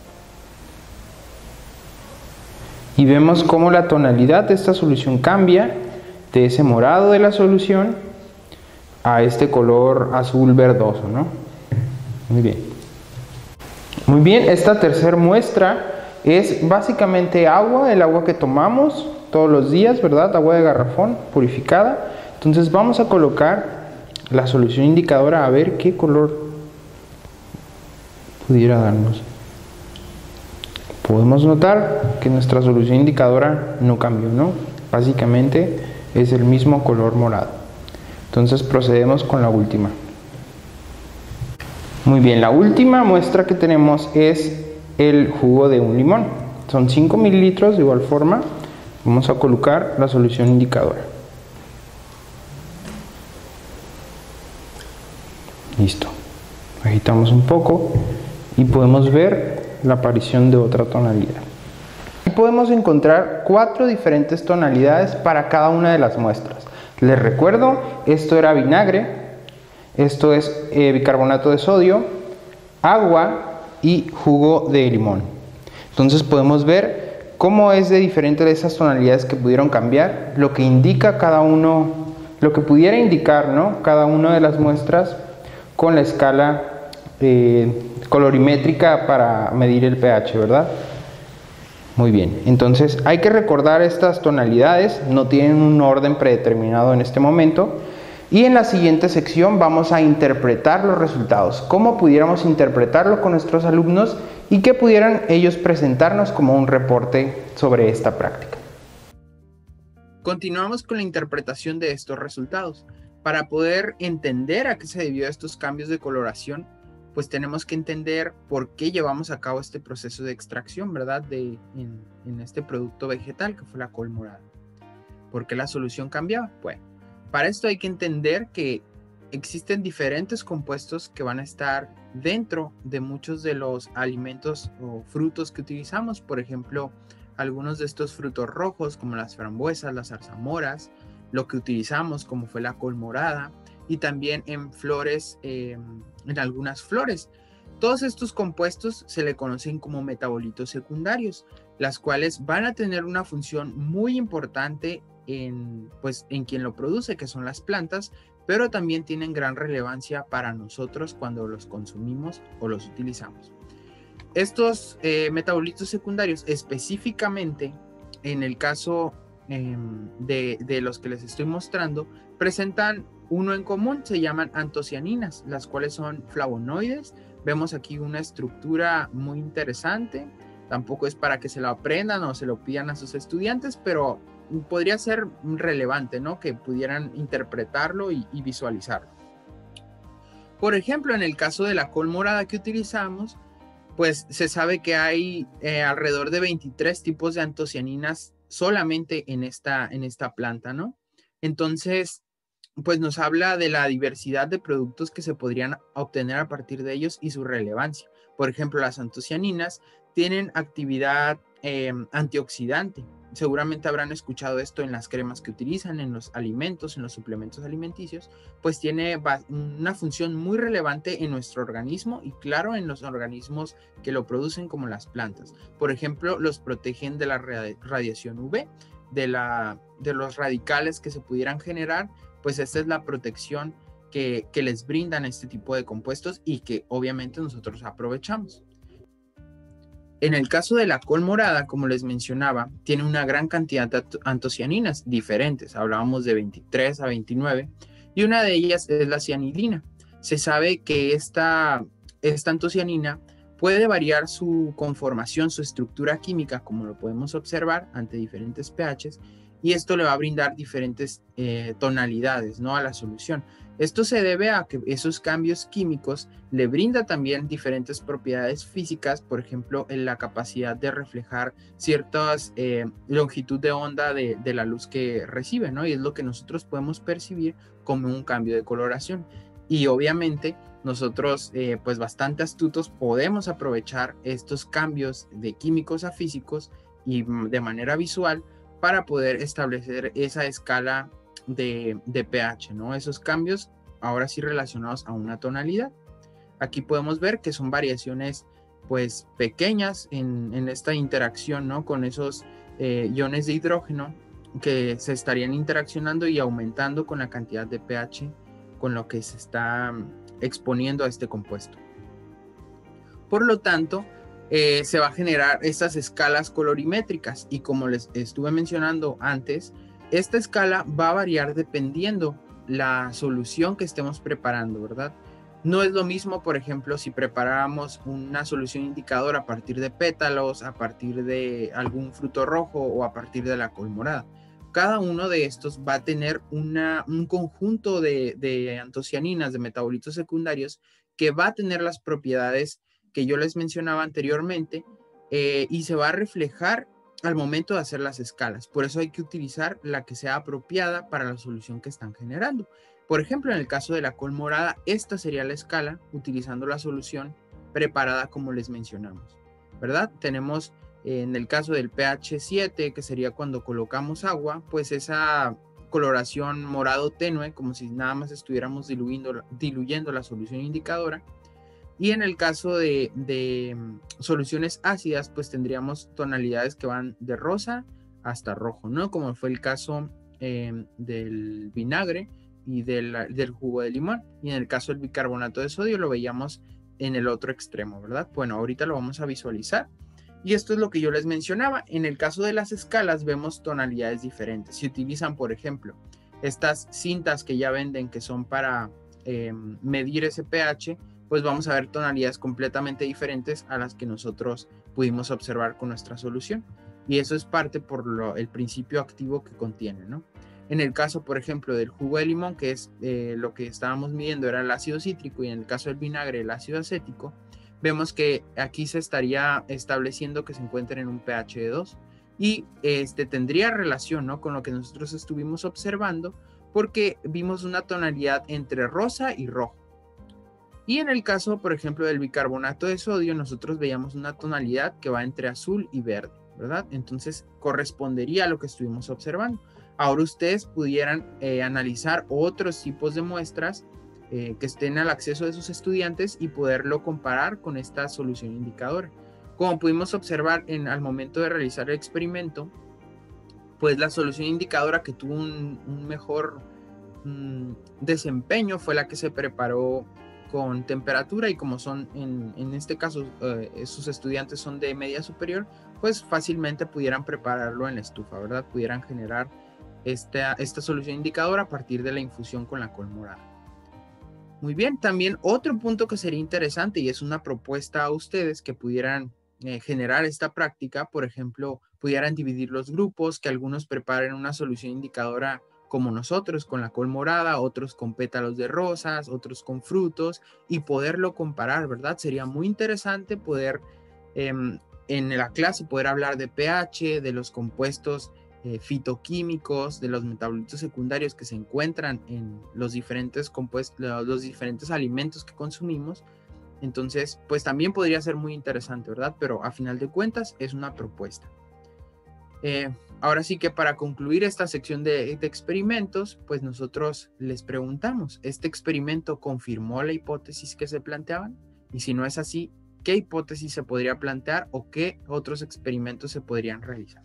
Y vemos cómo la tonalidad de esta solución cambia de ese morado de la solución a este color azul verdoso, ¿no? Muy bien. Muy bien, esta tercera muestra es básicamente agua, el agua que tomamos todos los días, ¿verdad? Agua de garrafón purificada. Entonces vamos a colocar la solución indicadora a ver qué color pudiera darnos. Podemos notar que nuestra solución indicadora no cambió, ¿no? Básicamente es el mismo color morado. Entonces procedemos con la última. Muy bien, la última muestra que tenemos es el jugo de un limón. Son 5 mililitros de igual forma. Vamos a colocar la solución indicadora. Listo. Agitamos un poco y podemos ver la aparición de otra tonalidad. podemos encontrar 4 diferentes tonalidades para cada una de las muestras. Les recuerdo, esto era vinagre, esto es bicarbonato de sodio, agua y jugo de limón. Entonces podemos ver cómo es de diferente de esas tonalidades que pudieron cambiar, lo que indica cada uno, lo que pudiera indicar, ¿no?, cada una de las muestras con la escala colorimétrica para medir el pH, ¿verdad? Muy bien, entonces hay que recordar estas tonalidades, no tienen un orden predeterminado en este momento. Y en la siguiente sección vamos a interpretar los resultados, cómo pudiéramos interpretarlo con nuestros alumnos y que pudieran ellos presentarnos como un reporte sobre esta práctica. Continuamos con la interpretación de estos resultados. Para poder entender a qué se debió a estos cambios de coloración, pues tenemos que entender por qué llevamos a cabo este proceso de extracción, ¿verdad? En este producto vegetal que fue la col morada. ¿Por qué la solución cambiaba? Bueno, para esto hay que entender que existen diferentes compuestos que van a estar dentro de muchos de los alimentos o frutos que utilizamos. Por ejemplo, algunos de estos frutos rojos como las frambuesas, las zarzamoras, lo que utilizamos como fue la col morada, y también en flores, en algunas flores. Todos estos compuestos se le conocen como metabolitos secundarios, las cuales van a tener una función muy importante en quien lo produce, que son las plantas, pero también tienen gran relevancia para nosotros cuando los consumimos o los utilizamos. Estos metabolitos secundarios, específicamente en el caso de los que les estoy mostrando, presentan uno en común, se llaman antocianinas, las cuales son flavonoides. Vemos aquí una estructura muy interesante, tampoco es para que se lo aprendan o se lo pidan a sus estudiantes, pero podría ser relevante, ¿no?, que pudieran interpretarlo y visualizarlo. Por ejemplo, en el caso de la col morada que utilizamos, pues se sabe que hay alrededor de 23 tipos de antocianinas solamente en esta planta, ¿no? Entonces, pues nos habla de la diversidad de productos que se podrían obtener a partir de ellos y su relevancia. Por ejemplo, las antocianinas tienen actividad antioxidante. Seguramente habrán escuchado esto en las cremas que utilizan, en los alimentos, en los suplementos alimenticios, pues tiene una función muy relevante en nuestro organismo y claro, en los organismos que lo producen como las plantas. Por ejemplo, los protegen de la radiación UV, de los radicales que se pudieran generar, pues esta es la protección que les brindan este tipo de compuestos y que obviamente nosotros aprovechamos. En el caso de la col morada, como les mencionaba, tiene una gran cantidad de antocianinas diferentes, hablábamos de 23 a 29, y una de ellas es la cianilina. Se sabe que esta antocianina puede variar su conformación, su estructura química, como lo podemos observar ante diferentes pHs, y esto le va a brindar diferentes tonalidades, ¿no?, a la solución. Esto se debe a que esos cambios químicos le brinda también diferentes propiedades físicas, por ejemplo, en la capacidad de reflejar ciertas longitud de onda de la luz que recibe, ¿no? Y es lo que nosotros podemos percibir como un cambio de coloración. Y obviamente nosotros, pues bastante astutos, podemos aprovechar estos cambios de químicos a físicos y de manera visual para poder establecer esa escala de pH, ¿no? Esos cambios ahora sí relacionados a una tonalidad. Aquí podemos ver que son variaciones pues pequeñas en esta interacción, ¿no?, con esos iones de hidrógeno que se estarían interaccionando y aumentando con la cantidad de pH con lo que se está exponiendo a este compuesto. Por lo tanto, se va a generar estas escalas colorimétricas y como les estuve mencionando antes, esta escala va a variar dependiendo la solución que estemos preparando, ¿verdad? No es lo mismo, por ejemplo, si preparáramos una solución indicadora a partir de pétalos, a partir de algún fruto rojo o a partir de la col morada. Cada uno de estos va a tener un conjunto de antocianinas, de metabolitos secundarios, que va a tener las propiedades que yo les mencionaba anteriormente y se va a reflejar al momento de hacer las escalas. Por eso hay que utilizar la que sea apropiada para la solución que están generando. Por ejemplo, en el caso de la col morada, esta sería la escala utilizando la solución preparada como les mencionamos, ¿verdad? Tenemos En el caso del pH 7, que sería cuando colocamos agua, pues esa coloración morado tenue, como si nada más estuviéramos diluyendo la solución indicadora. Y en el caso de soluciones ácidas, pues tendríamos tonalidades que van de rosa hasta rojo, ¿no? Como fue el caso del vinagre y del jugo de limón. Y en el caso del bicarbonato de sodio lo veíamos en el otro extremo, ¿verdad? Bueno, ahorita lo vamos a visualizar. Y esto es lo que yo les mencionaba. En el caso de las escalas vemos tonalidades diferentes. Si utilizan, por ejemplo, estas cintas que ya venden que son para medir ese pH, pues vamos a ver tonalidades completamente diferentes a las que nosotros pudimos observar con nuestra solución. Y eso es parte por el principio activo que contiene, ¿no? En el caso, por ejemplo, del jugo de limón, que es lo que estábamos midiendo era el ácido cítrico, y en el caso del vinagre, el ácido acético, vemos que aquí se estaría estableciendo que se encuentren en un pH de 2. Y tendría relación, ¿no?, con lo que nosotros estuvimos observando, porque vimos una tonalidad entre rosa y rojo. Y en el caso, por ejemplo, del bicarbonato de sodio, nosotros veíamos una tonalidad que va entre azul y verde, ¿verdad? Entonces correspondería a lo que estuvimos observando. Ahora ustedes pudieran analizar otros tipos de muestras que estén al acceso de sus estudiantes y poderlo comparar con esta solución indicadora. Como pudimos observar al momento de realizar el experimento, pues la solución indicadora que tuvo un mejor desempeño fue la que se preparó con temperatura, y como son en este caso sus estudiantes son de media superior, pues fácilmente pudieran prepararlo en la estufa, ¿verdad? Pudieran generar esta solución indicadora a partir de la infusión con la col morada. Muy bien, también otro punto que sería interesante, y es una propuesta a ustedes que pudieran generar esta práctica, por ejemplo, pudieran dividir los grupos, que algunos preparen una solución indicadora como nosotros, con la col morada, otros con pétalos de rosas, otros con frutos, y poderlo comparar, ¿verdad? Sería muy interesante poder en la clase poder hablar de pH, de los compuestos fitoquímicos, de los metabolitos secundarios que se encuentran en los diferentes alimentos que consumimos. Entonces, pues también podría ser muy interesante, ¿verdad? Pero a final de cuentas es una propuesta. Ahora sí que para concluir esta sección de experimentos, pues nosotros les preguntamos, ¿este experimento confirmó la hipótesis que se planteaban? Y si no es así, ¿qué hipótesis se podría plantear o qué otros experimentos se podrían realizar?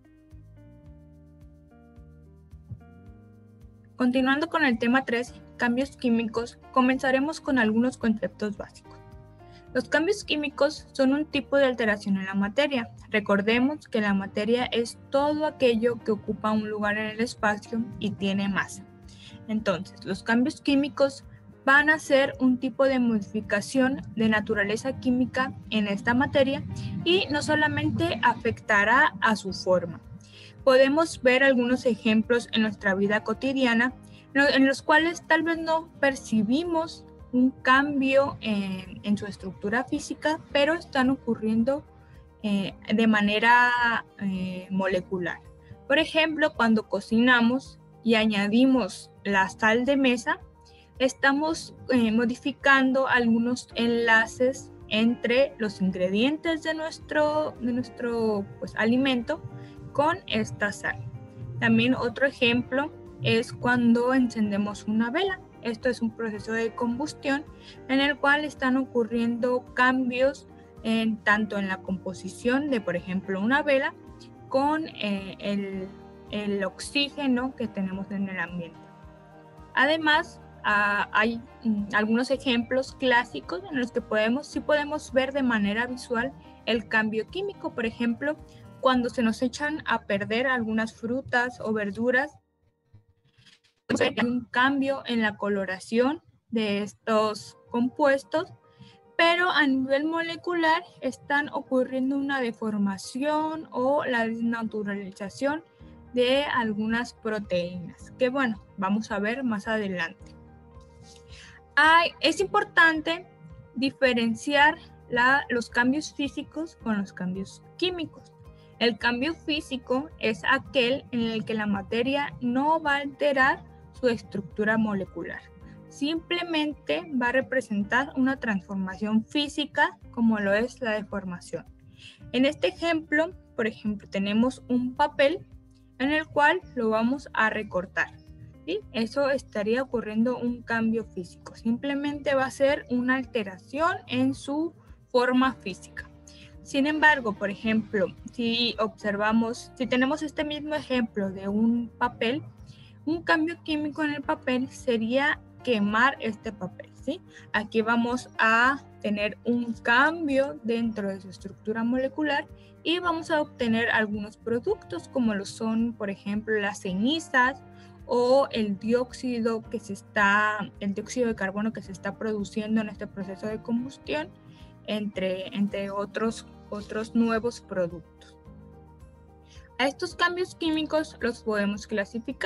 Continuando con el tema 3, cambios químicos, comenzaremos con algunos conceptos básicos. Los cambios químicos son un tipo de alteración en la materia. Recordemos que la materia es todo aquello que ocupa un lugar en el espacio y tiene masa. Entonces, los cambios químicos van a ser un tipo de modificación de naturaleza química en esta materia y no solamente afectará a su forma. Podemos ver algunos ejemplos en nuestra vida cotidiana en los cuales tal vez no percibimos un cambio en su estructura física, pero están ocurriendo de manera molecular. Por ejemplo, cuando cocinamos y añadimos la sal de mesa, estamos modificando algunos enlaces entre los ingredientes de nuestro pues, alimento con esta sal. También otro ejemplo es cuando encendemos una vela. Esto es un proceso de combustión en el cual están ocurriendo cambios tanto en la composición de, por ejemplo, una vela con el oxígeno que tenemos en el ambiente. Además, hay algunos ejemplos clásicos en los que sí podemos ver de manera visual el cambio químico. Por ejemplo, cuando se nos echan a perder algunas frutas o verduras, hay un cambio en la coloración de estos compuestos, pero a nivel molecular están ocurriendo una deformación o la desnaturalización de algunas proteínas, que bueno, vamos a ver más adelante. Es importante diferenciar los cambios físicos con los cambios químicos. El cambio físico es aquel en el que la materia no va a alterar su estructura molecular. Simplemente va a representar una transformación física como lo es la deformación. En este ejemplo, por ejemplo, tenemos un papel en el cual lo vamos a recortar. ¿Sí? Eso estaría ocurriendo un cambio físico. Simplemente va a ser una alteración en su forma física. Sin embargo, por ejemplo, si tenemos este mismo ejemplo de un papel, un cambio químico en el papel sería quemar este papel, ¿sí? Aquí vamos a tener un cambio dentro de su estructura molecular y vamos a obtener algunos productos como lo son, por ejemplo, las cenizas o el dióxido de carbono que se está produciendo en este proceso de combustión, entre otros nuevos productos. A estos cambios químicos los podemos clasificar.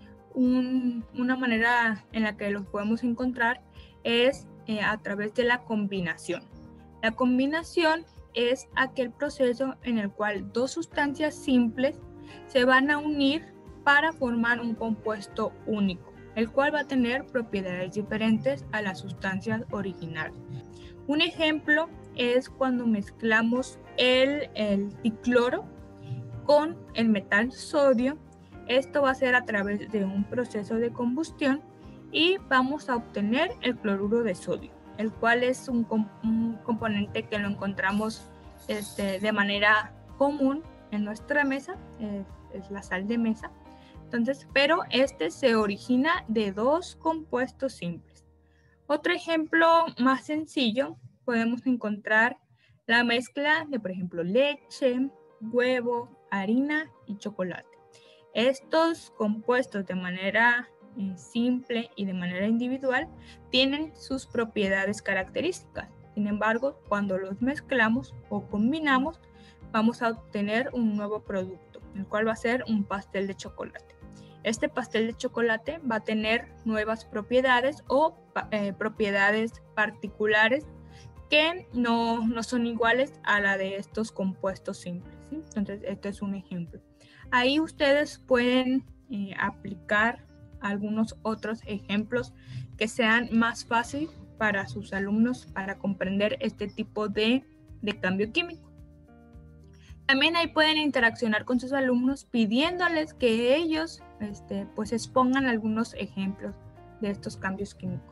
Una manera en la que los podemos encontrar es a través de la combinación. La combinación es aquel proceso en el cual dos sustancias simples se van a unir para formar un compuesto único, el cual va a tener propiedades diferentes a las sustancias originales. Un ejemplo es cuando mezclamos el dicloro con el metal sodio. Esto va a ser a través de un proceso de combustión y vamos a obtener el cloruro de sodio, el cual es un componente que lo encontramos de manera común en nuestra mesa, es la sal de mesa. Entonces, pero se origina de dos compuestos simples. Otro ejemplo más sencillo, podemos encontrar la mezcla de, por ejemplo, leche, huevo, harina y chocolate. Estos compuestos de manera simple y de manera individual tienen sus propiedades características. Sin embargo, cuando los mezclamos o combinamos, vamos a obtener un nuevo producto, el cual va a ser un pastel de chocolate. Este pastel de chocolate va a tener nuevas propiedades o propiedades particulares que no son iguales a la de estos compuestos simples, ¿sí? Entonces, este es un ejemplo. Ahí ustedes pueden aplicar algunos otros ejemplos que sean más fáciles para sus alumnos para comprender este tipo de cambio químico. También ahí pueden interaccionar con sus alumnos pidiéndoles que ellos pues expongan algunos ejemplos de estos cambios químicos.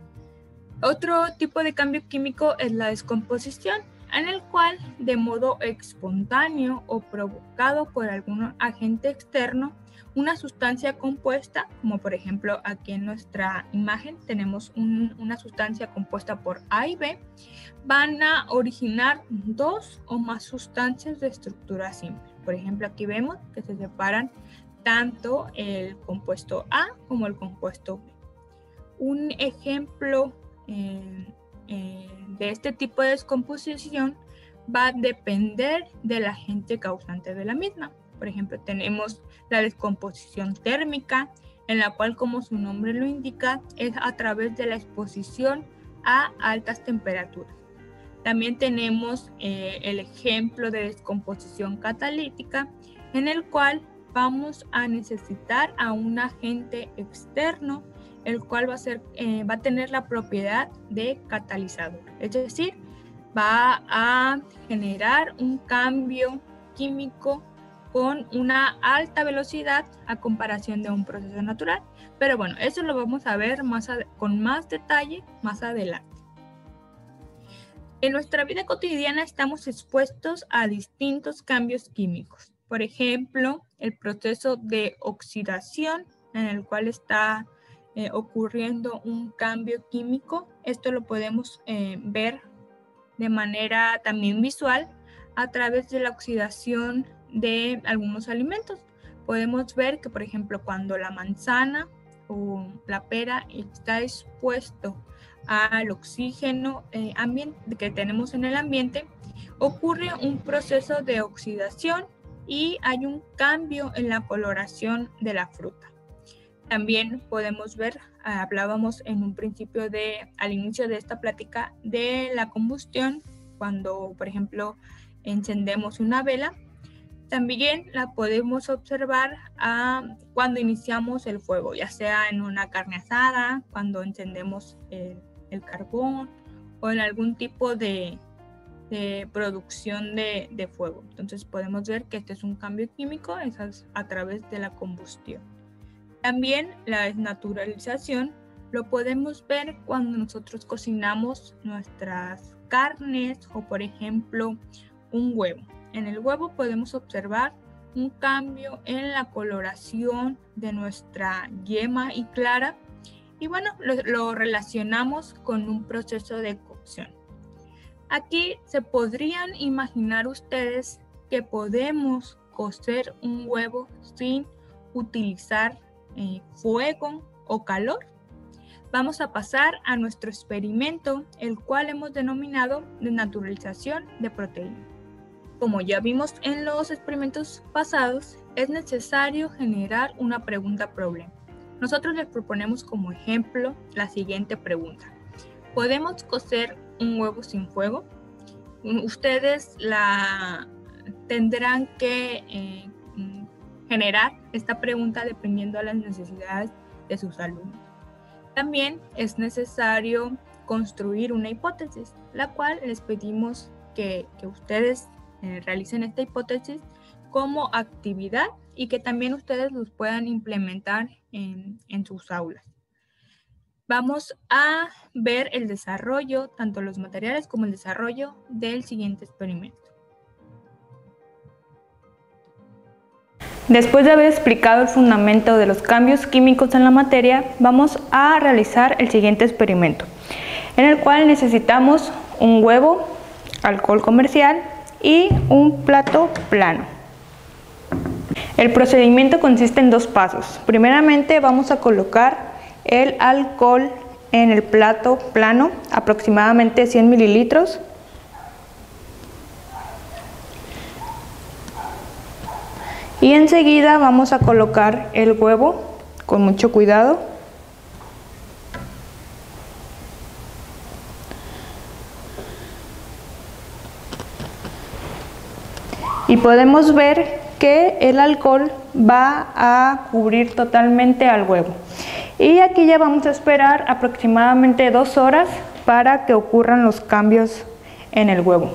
Otro tipo de cambio químico es la descomposición, en el cual de modo espontáneo o provocado por algún agente externo, una sustancia compuesta, como por ejemplo aquí en nuestra imagen tenemos una sustancia compuesta por A y B, van a originar dos o más sustancias de estructura simple. Por ejemplo, aquí vemos que se separan tanto el compuesto A como el compuesto B. Un ejemplo de este tipo de descomposición va a depender del agente causante de la misma. Por ejemplo, tenemos la descomposición térmica, en la cual, como su nombre lo indica, es a través de la exposición a altas temperaturas. También tenemos el ejemplo de descomposición catalítica, en el cual vamos a necesitar a un agente externo, el cual va a tener la propiedad de catalizador. Es decir, va a generar un cambio químico con una alta velocidad a comparación de un proceso natural. Pero bueno, eso lo vamos a ver con más detalle más adelante. En nuestra vida cotidiana estamos expuestos a distintos cambios químicos. Por ejemplo, el proceso de oxidación, en el cual está ocurriendo un cambio químico. Esto lo podemos ver de manera también visual a través de la oxidación de algunos alimentos. Podemos ver que, por ejemplo, cuando la manzana o la pera está expuesto al oxígeno que tenemos en el ambiente, ocurre un proceso de oxidación y hay un cambio en la coloración de la fruta. También podemos ver, hablábamos en un principio al inicio de esta plática de la combustión, cuando, por ejemplo, encendemos una vela. También la podemos observar cuando iniciamos el fuego, ya sea en una carne asada, cuando encendemos el carbón o en algún tipo de de producción de fuego. Entonces podemos ver que este es un cambio químico a través de la combustión. También la desnaturalización lo podemos ver cuando nosotros cocinamos nuestras carnes o, por ejemplo, un huevo. En el huevo podemos observar un cambio en la coloración de nuestra yema y clara, y bueno, lo relacionamos con un proceso de cocción. Aquí se podrían imaginar ustedes que podemos cocer un huevo sin utilizar fuego o calor. Vamos a pasar a nuestro experimento, el cual hemos denominado desnaturalización de proteína. Como ya vimos en los experimentos pasados, es necesario generar una pregunta-problema. Nosotros les proponemos como ejemplo la siguiente pregunta. ¿Podemos cocer un huevo sin fuego? Ustedes tendrán que generar esta pregunta dependiendo de las necesidades de sus alumnos. También es necesario construir una hipótesis, la cual les pedimos que ustedes realicen esta hipótesis como actividad y que también ustedes los puedan implementar en sus aulas. Vamos a ver el desarrollo, tanto los materiales como el desarrollo del siguiente experimento. Después de haber explicado el fundamento de los cambios químicos en la materia, vamos a realizar el siguiente experimento, en el cual necesitamos un huevo, alcohol comercial y un plato plano. El procedimiento consiste en 2 pasos. Primeramente vamos a colocar el alcohol en el plato plano, aproximadamente 100 mililitros. Y enseguida vamos a colocar el huevo con mucho cuidado. Y podemos ver que el alcohol va a cubrir totalmente al huevo. Y aquí ya vamos a esperar aproximadamente 2 horas para que ocurran los cambios en el huevo.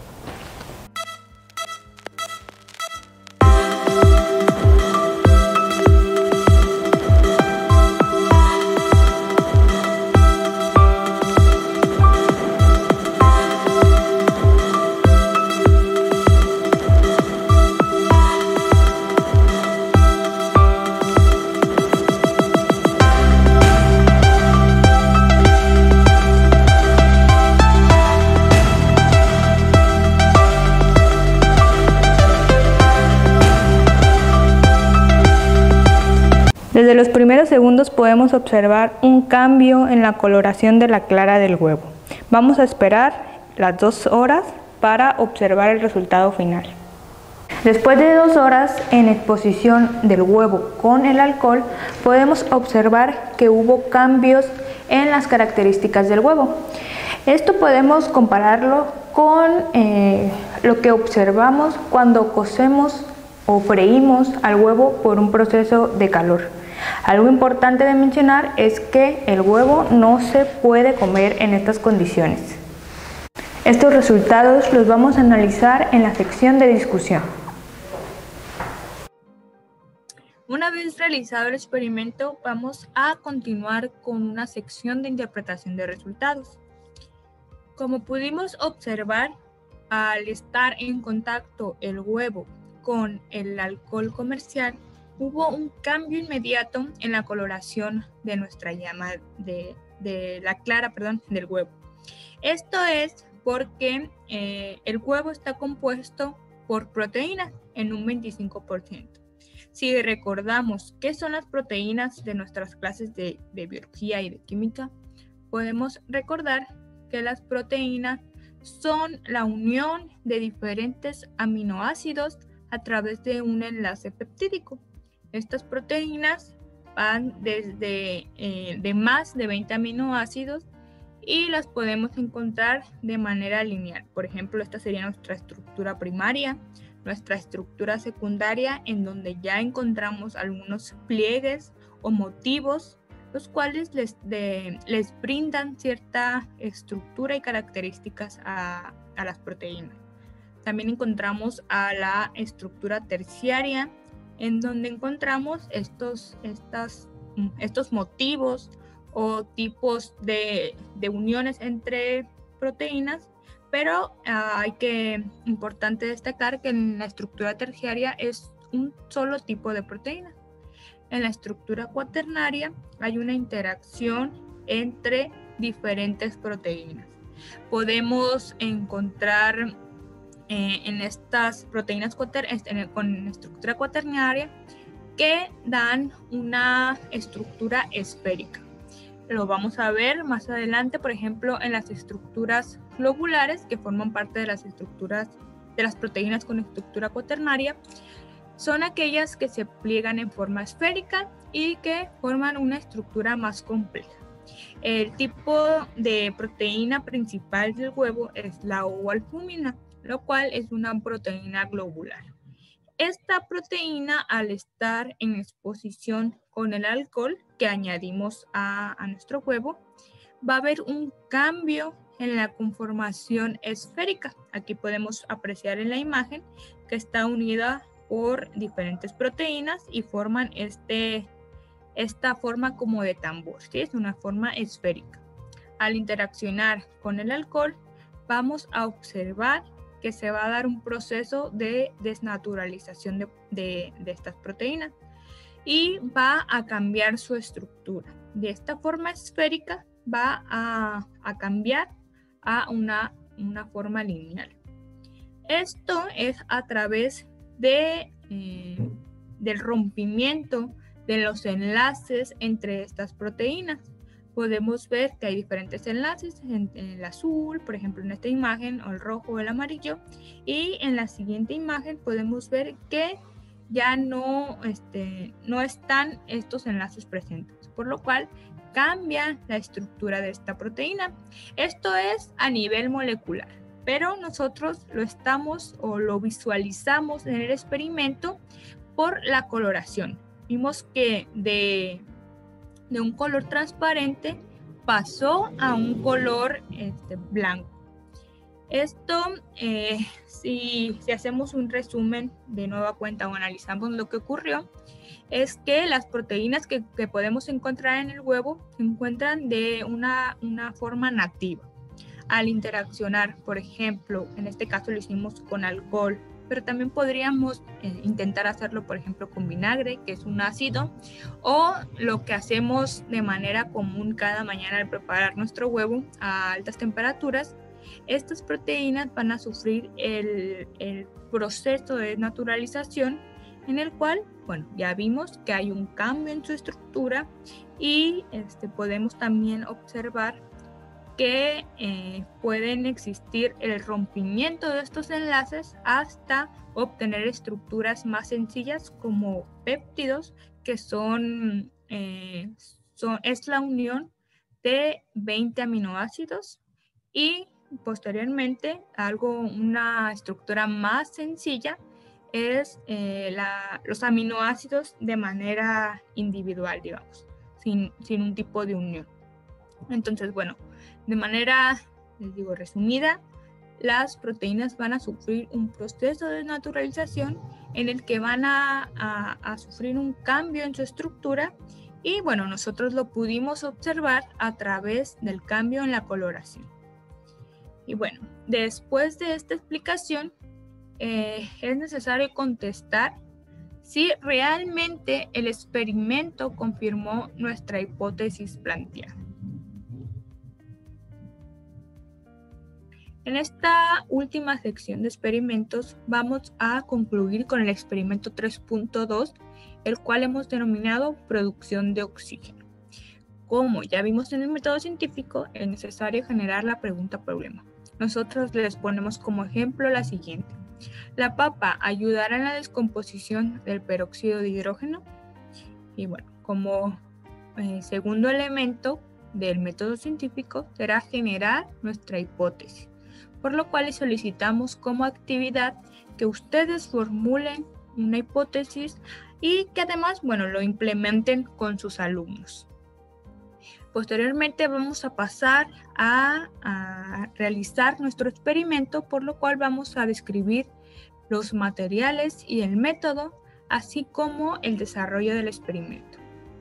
Desde los primeros segundos podemos observar un cambio en la coloración de la clara del huevo. Vamos a esperar las 2 horas para observar el resultado final. Después de 2 horas en exposición del huevo con el alcohol, podemos observar que hubo cambios en las características del huevo. Esto podemos compararlo con lo que observamos cuando cocemos o freímos al huevo por un proceso de calor. Algo importante de mencionar es que el huevo no se puede comer en estas condiciones. Estos resultados los vamos a analizar en la sección de discusión. Una vez realizado el experimento, vamos a continuar con una sección de interpretación de resultados. Como pudimos observar, al estar en contacto el huevo con el alcohol comercial, hubo un cambio inmediato en la coloración de nuestra llama de la clara, del huevo. Esto es porque el huevo está compuesto por proteínas en un 25%. Si recordamos qué son las proteínas de nuestras clases de biología y de química, podemos recordar que las proteínas son la unión de diferentes aminoácidos a través de un enlace peptídico. Estas proteínas van desde de más de 20 aminoácidos y las podemos encontrar de manera lineal. Por ejemplo, esta sería nuestra estructura primaria, nuestra estructura secundaria, en donde ya encontramos algunos pliegues o motivos, los cuales les brindan cierta estructura y características a a las proteínas. También encontramos a la estructura terciaria, en donde encontramos estos motivos o tipos de uniones entre proteínas, pero importante destacar que en la estructura terciaria es un solo tipo de proteína. En la estructura cuaternaria hay una interacción entre diferentes proteínas. Podemos encontrar en estas proteínas con estructura cuaternaria que dan una estructura esférica. Lo vamos a ver más adelante, por ejemplo, en las estructuras globulares, que forman parte de las estructuras de las proteínas con estructura cuaternaria. Son aquellas que se pliegan en forma esférica y que forman una estructura más compleja. El tipo de proteína principal del huevo es la ovoalbúmina, lo cual es una proteína globular. Esta proteína, al estar en exposición con el alcohol que añadimos a nuestro huevo, va a haber un cambio en la conformación esférica. Aquí podemos apreciar en la imagen que está unida por diferentes proteínas y forman esta forma como de tambor, ¿sí? Es una forma esférica. Al interaccionar con el alcohol, vamos a observar que se va a dar un proceso de desnaturalización de estas proteínas y va a cambiar su estructura. De esta forma esférica va a cambiar a una forma lineal. Esto es a través del rompimiento de los enlaces entre estas proteínas. Podemos ver que hay diferentes enlaces, en el azul, por ejemplo en esta imagen, o el rojo o el amarillo, y en la siguiente imagen podemos ver que ya no están estos enlaces presentes, por lo cual cambia la estructura de esta proteína. Esto es a nivel molecular, pero nosotros lo visualizamos en el experimento por la coloración. Vimos que de un color transparente pasó a un color blanco. Esto, si hacemos un resumen de nueva cuenta o analizamos lo que ocurrió, es que las proteínas que podemos encontrar en el huevo se encuentran de una forma nativa. Al interaccionar, por ejemplo, en este caso lo hicimos con alcohol, pero también podríamos intentar hacerlo, por ejemplo, con vinagre, que es un ácido, o lo que hacemos de manera común cada mañana al preparar nuestro huevo a altas temperaturas. Estas proteínas van a sufrir el proceso de naturalización, en el cual, bueno, ya vimos que hay un cambio en su estructura y podemos también observar que pueden existir el rompimiento de estos enlaces hasta obtener estructuras más sencillas como péptidos, que es la unión de 20 aminoácidos, y posteriormente una estructura más sencilla es los aminoácidos de manera individual, digamos, sin un tipo de unión. Entonces, bueno, de manera, les digo, resumida, las proteínas van a sufrir un proceso de naturalización en el que van a sufrir un cambio en su estructura, y bueno, nosotros lo pudimos observar a través del cambio en la coloración. Y bueno, después de esta explicación, es necesario contestar si realmente el experimento confirmó nuestra hipótesis planteada. En esta última sección de experimentos vamos a concluir con el experimento 3.2, el cual hemos denominado producción de oxígeno. Como ya vimos en el método científico, es necesario generar la pregunta problema. Nosotros les ponemos como ejemplo la siguiente. ¿La papa ayudará en la descomposición del peróxido de hidrógeno? Y bueno, como segundo elemento del método científico será generar nuestra hipótesis, por lo cual les solicitamos como actividad que ustedes formulen una hipótesis y que además, bueno, lo implementen con sus alumnos. Posteriormente vamos a pasar a realizar nuestro experimento, por lo cual vamos a describir los materiales y el método, así como el desarrollo del experimento.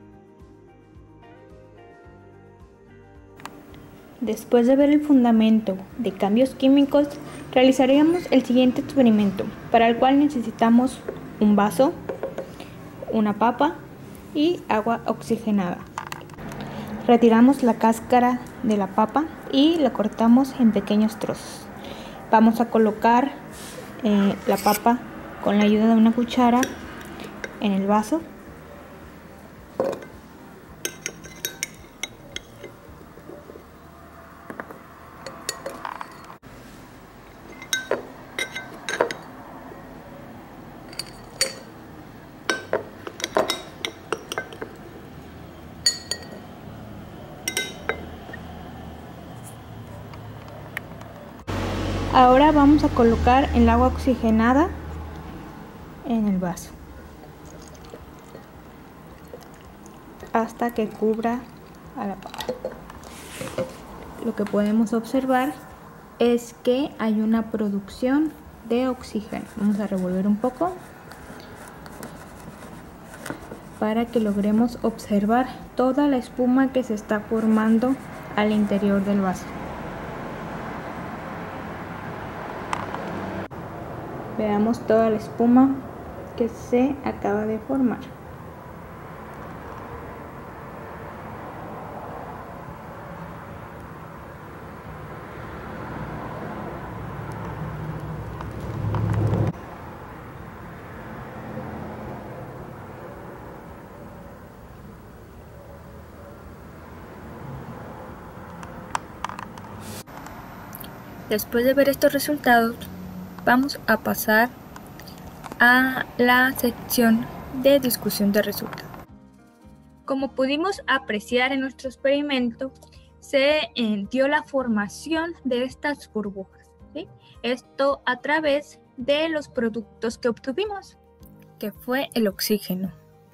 Después de ver el fundamento de cambios químicos, realizaríamos el siguiente experimento, para el cual necesitamos un vaso, una papa y agua oxigenada. Retiramos la cáscara de la papa y la cortamos en pequeños trozos. Vamos a colocar la papa con la ayuda de una cuchara en el vaso. Ahora vamos a colocar el agua oxigenada en el vaso hasta que cubra a la papa. Lo que podemos observar es que hay una producción de oxígeno. Vamos a revolver un poco para que logremos observar toda la espuma que se está formando al interior del vaso. Veamos toda la espuma que se acaba de formar. Después de ver estos resultados, vamos a pasar a la sección de discusión de resultados. Como pudimos apreciar en nuestro experimento, se dio la formación de estas burbujas, ¿sí? Esto a través de los productos que obtuvimos, que fue el oxígeno.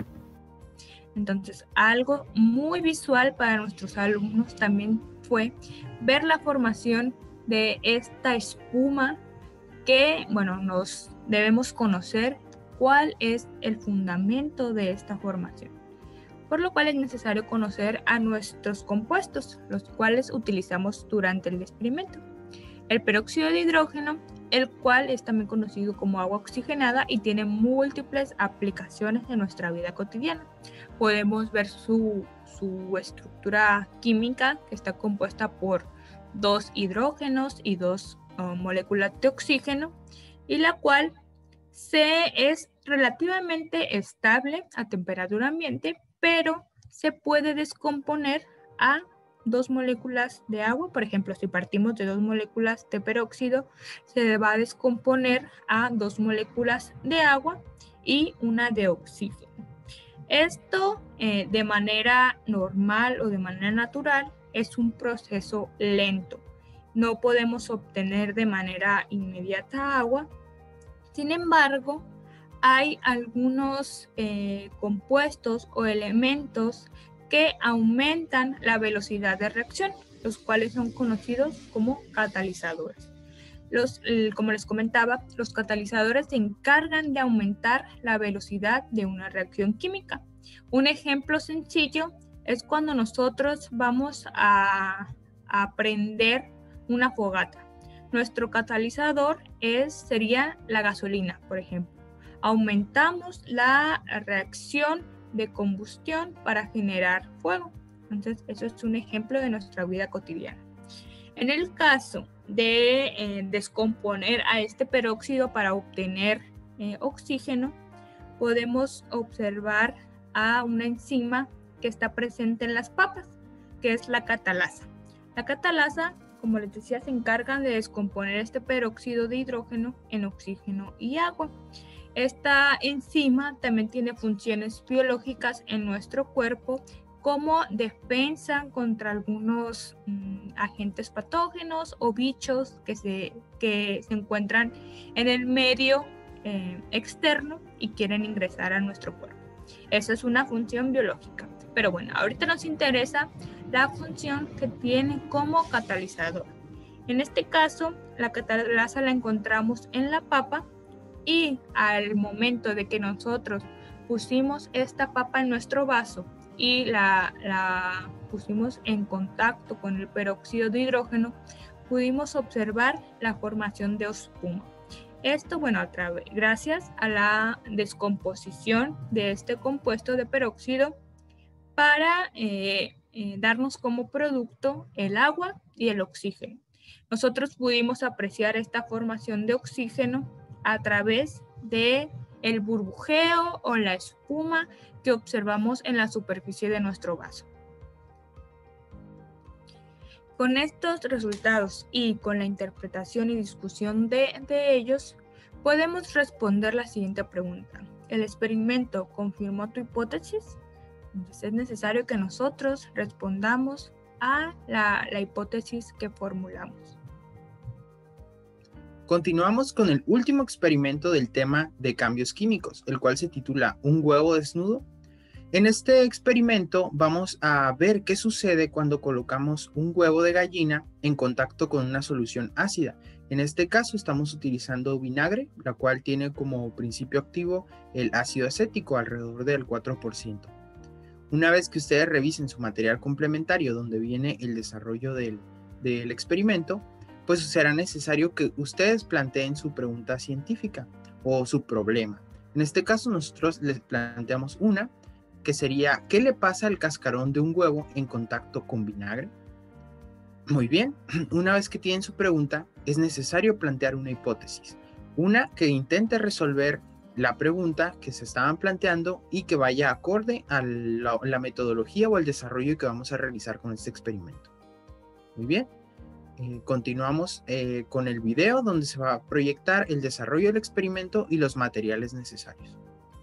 Entonces, algo muy visual para nuestros alumnos también fue ver la formación de esta espuma que, nos debemos conocer cuál es el fundamento de esta formación, por lo cual es necesario conocer a nuestros compuestos, los cuales utilizamos durante el experimento. El peróxido de hidrógeno, el cual es también conocido como agua oxigenada y tiene múltiples aplicaciones en nuestra vida cotidiana. Podemos ver su estructura química, que está compuesta por 2 hidrógenos y 2 moléculas de oxígeno, y la cual es relativamente estable a temperatura ambiente, pero se puede descomponer a 2 moléculas de agua. Por ejemplo, si partimos de 2 moléculas de peróxido, se va a descomponer a 2 moléculas de agua y una de oxígeno. Esto de manera normal o de manera natural es un proceso lento. No podemos obtener de manera inmediata agua. Sin embargo, hay algunos compuestos o elementos que aumentan la velocidad de reacción, los cuales son conocidos como catalizadores. Como les comentaba, los catalizadores se encargan de aumentar la velocidad de una reacción química. Un ejemplo sencillo es cuando nosotros vamos a prender una fogata. Nuestro catalizador sería la gasolina, por ejemplo. Aumentamos la reacción de combustión para generar fuego. Entonces, eso es un ejemplo de nuestra vida cotidiana. En el caso de descomponer a este peróxido para obtener oxígeno, podemos observar a una enzima que está presente en las papas, que es la catalasa. La catalasa, como les decía, se encarga de descomponer este peróxido de hidrógeno en oxígeno y agua. Esta enzima también tiene funciones biológicas en nuestro cuerpo, como defensa contra algunos agentes patógenos o bichos que se encuentran en el medio externo y quieren ingresar a nuestro cuerpo. Esa es una función biológica. Pero bueno, ahorita nos interesa la función que tiene como catalizador. En este caso, la catalasa la encontramos en la papa y al momento de que nosotros pusimos esta papa en nuestro vaso y la pusimos en contacto con el peróxido de hidrógeno, pudimos observar la formación de espuma. Esto, bueno, gracias a la descomposición de este compuesto de peróxido para darnos como producto el agua y el oxígeno. Nosotros pudimos apreciar esta formación de oxígeno a través de el burbujeo o la espuma que observamos en la superficie de nuestro vaso. Con estos resultados y con la interpretación y discusión de ellos, podemos responder la siguiente pregunta. ¿El experimento confirmó tu hipótesis? Entonces es necesario que nosotros respondamos a la hipótesis que formulamos. Continuamos con el último experimento del tema de cambios químicos, el cual se titula ¿Un huevo desnudo? En este experimento vamos a ver qué sucede cuando colocamos un huevo de gallina en contacto con una solución ácida. En este caso estamos utilizando vinagre, la cual tiene como principio activo el ácido acético, alrededor del 4%. Una vez que ustedes revisen su material complementario donde viene el desarrollo del experimento, pues será necesario que ustedes planteen su pregunta científica o su problema. En este caso nosotros les planteamos una que sería: ¿qué le pasa al cascarón de un huevo en contacto con vinagre? Muy bien, una vez que tienen su pregunta, es necesario plantear una hipótesis, una que intente resolver la pregunta que se estaban planteando y que vaya acorde a la metodología o el desarrollo que vamos a realizar con este experimento. Muy bien. Continuamos con el video donde se va a proyectar el desarrollo del experimento y los materiales necesarios.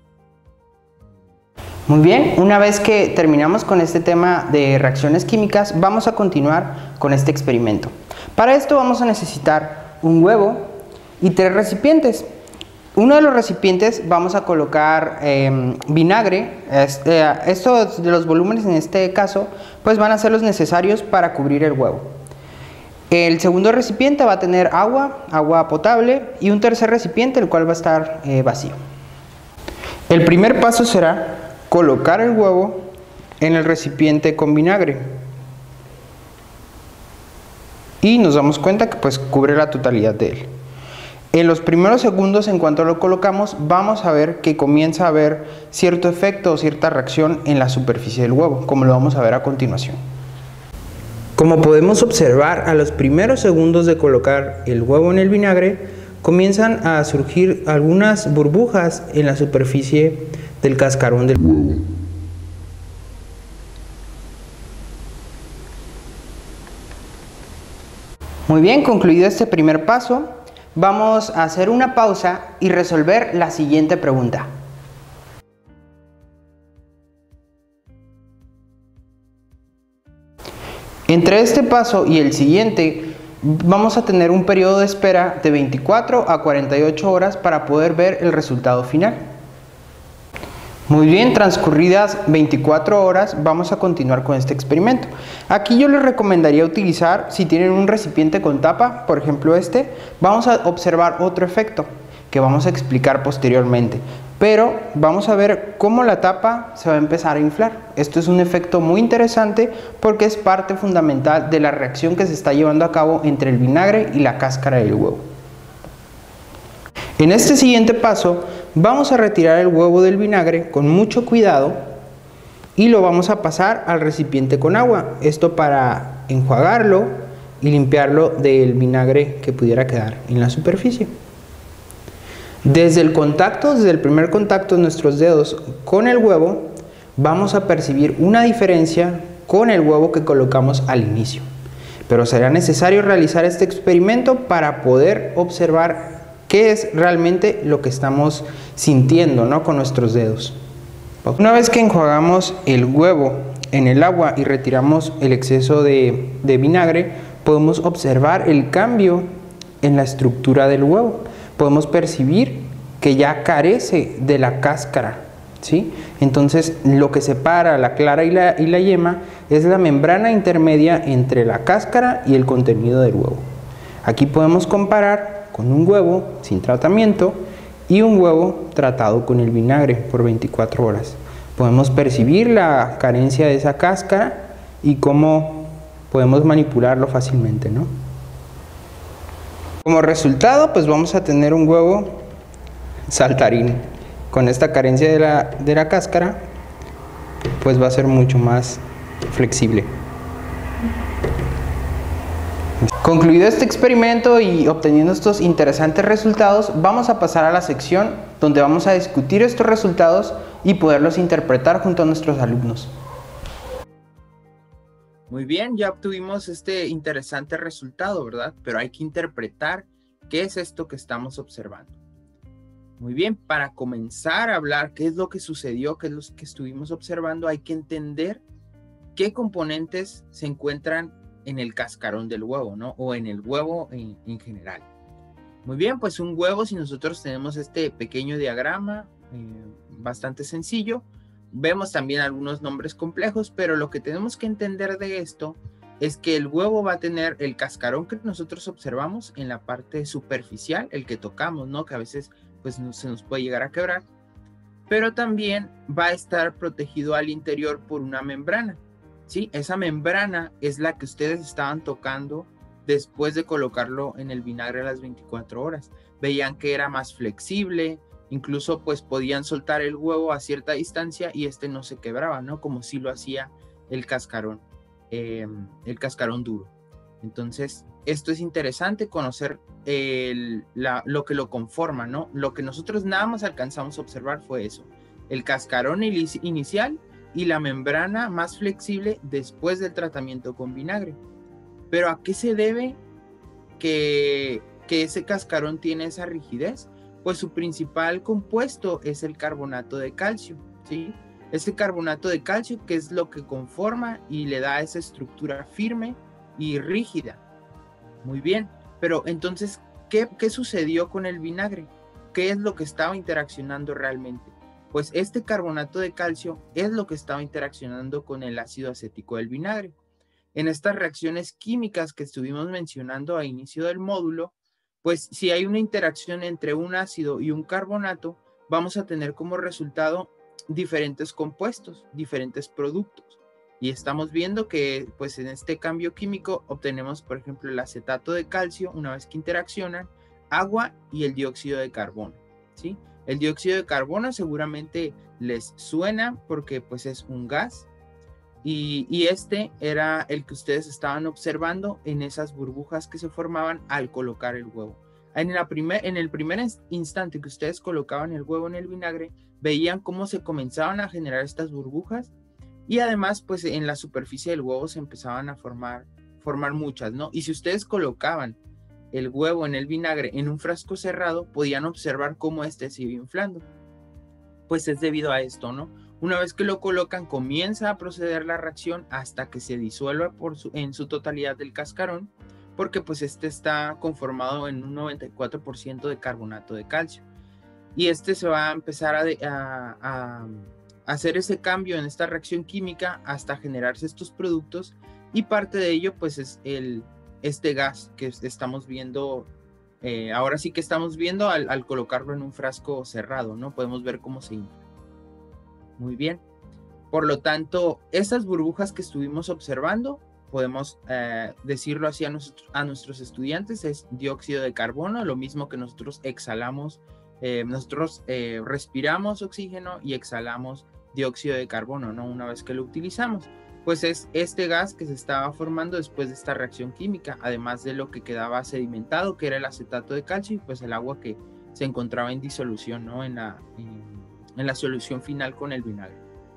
Muy bien, una vez que terminamos con este tema de reacciones químicas, vamos a continuar con este experimento. Para esto vamos a necesitar un huevo y 3 recipientes. Uno de los recipientes vamos a colocar vinagre. Estos de los volúmenes en este caso pues van a ser los necesarios para cubrir el huevo. El segundo recipiente va a tener agua potable, y un tercer recipiente el cual va a estar vacío. El primer paso será colocar el huevo en el recipiente con vinagre y nos damos cuenta que pues cubre la totalidad de él. En los primeros segundos, en cuanto lo colocamos, vamos a ver que comienza a haber cierto efecto o cierta reacción en la superficie del huevo, como lo vamos a ver a continuación. Como podemos observar, a los primeros segundos de colocar el huevo en el vinagre, comienzan a surgir algunas burbujas en la superficie del cascarón del huevo. Muy bien, concluido este primer paso, vamos a hacer una pausa y resolver la siguiente pregunta. Entre este paso y el siguiente vamos a tener un periodo de espera de 24 a 48 horas para poder ver el resultado final. Muy bien, transcurridas 24 horas vamos a continuar con este experimento. Aquí yo les recomendaría utilizar, si tienen un recipiente con tapa, por ejemplo este, vamos a observar otro efecto que vamos a explicar posteriormente. Pero vamos a ver cómo la tapa se va a empezar a inflar. Esto es un efecto muy interesante porque es parte fundamental de la reacción que se está llevando a cabo entre el vinagre y la cáscara del huevo. En este siguiente paso vamos a retirar el huevo del vinagre con mucho cuidado y lo vamos a pasar al recipiente con agua. Esto para enjuagarlo y limpiarlo del vinagre que pudiera quedar en la superficie. Desde el primer contacto de nuestros dedos con el huevo, vamos a percibir una diferencia con el huevo que colocamos al inicio. Pero será necesario realizar este experimento para poder observar qué es realmente lo que estamos sintiendo, ¿no?, con nuestros dedos. Una vez que enjuagamos el huevo en el agua y retiramos el exceso de vinagre, podemos observar el cambio en la estructura del huevo. Podemos percibir que ya carece de la cáscara ¿sí? Entonces, lo que separa la clara y la yema es la membrana intermedia entre la cáscara y el contenido del huevo. Aquí podemos comparar con un huevo sin tratamiento y un huevo tratado con el vinagre por 24 horas. Podemos percibir la carencia de esa cáscara y cómo podemos manipularlo fácilmente, ¿no? Como resultado, pues vamos a tener un huevo saltarín. Con esta carencia de la cáscara, pues va a ser mucho más flexible. Concluido este experimento y obteniendo estos interesantes resultados, vamos a pasar a la sección donde vamos a discutir estos resultados y poderlos interpretar junto a nuestros alumnos. Muy bien, ya obtuvimos este interesante resultado, ¿verdad? Pero hay que interpretar qué es esto que estamos observando. Muy bien, para comenzar a hablar qué es lo que sucedió, qué es lo que estuvimos observando, hay que entender qué componentes se encuentran en el cascarón del huevo, ¿no? O en el huevo en general. Muy bien, pues un huevo, si nosotros tenemos este pequeño diagrama, bastante sencillo, vemos también algunos nombres complejos, pero lo que tenemos que entender de esto es que el huevo va a tener el cascarón que nosotros observamos en la parte superficial, el que tocamos, ¿no? Que a veces pues se nos puede llegar a quebrar, pero también va a estar protegido al interior por una membrana, ¿sí? Esa membrana es la que ustedes estaban tocando después de colocarlo en el vinagre a las 24 horas. Veían que era más flexible, incluso pues podían soltar el huevo a cierta distancia y este no se quebraba, ¿no? Como si lo hacía el cascarón duro. Entonces, esto es interesante conocer lo que lo conforma, ¿no? Lo que nosotros nada más alcanzamos a observar fue eso, el cascarón inicial y la membrana más flexible después del tratamiento con vinagre. Pero ¿a qué se debe que ese cascarón tiene esa rigidez? Pues su principal compuesto es el carbonato de calcio, ¿sí? Ese carbonato de calcio que es lo que conforma y le da esa estructura firme y rígida. Muy bien, pero entonces, ¿qué sucedió con el vinagre? ¿Qué es lo que estaba interaccionando realmente? Pues este carbonato de calcio es lo que estaba interaccionando con el ácido acético del vinagre. En estas reacciones químicas que estuvimos mencionando a inicio del módulo, pues si hay una interacción entre un ácido y un carbonato, vamos a tener como resultado diferentes compuestos, diferentes productos. Y estamos viendo que pues en este cambio químico obtenemos, por ejemplo, el acetato de calcio, una vez que interaccionan, agua y el dióxido de carbono, ¿sí? El dióxido de carbono seguramente les suena porque pues es un gas y este era el que ustedes estaban observando en esas burbujas que se formaban al colocar el huevo. En el primer instante que ustedes colocaban el huevo en el vinagre, veían cómo se comenzaban a generar estas burbujas y además pues en la superficie del huevo se empezaban a formar muchas, ¿no? Y si ustedes colocaban el huevo en el vinagre en un frasco cerrado, podían observar cómo este se iba inflando. Pues es debido a esto, ¿no? Una vez que lo colocan, comienza a proceder la reacción hasta que se disuelva en su totalidad del cascarón, porque pues este está conformado en un 94% de carbonato de calcio. Y este se va a empezar a hacer ese cambio en esta reacción química hasta generarse estos productos, y parte de ello pues es este gas que estamos viendo, ahora sí que estamos viendo al colocarlo en un frasco cerrado, ¿no? Podemos ver cómo se infla. Muy bien. Por lo tanto, estas burbujas que estuvimos observando, podemos decirlo así a nuestros estudiantes, es dióxido de carbono, lo mismo que nosotros exhalamos, respiramos oxígeno y exhalamos dióxido de carbono, ¿no? Una vez que lo utilizamos, pues es este gas que se estaba formando después de esta reacción química, además de lo que quedaba sedimentado, que era el acetato de calcio, y pues el agua que se encontraba en disolución, ¿no? En la solución final con el vinagre.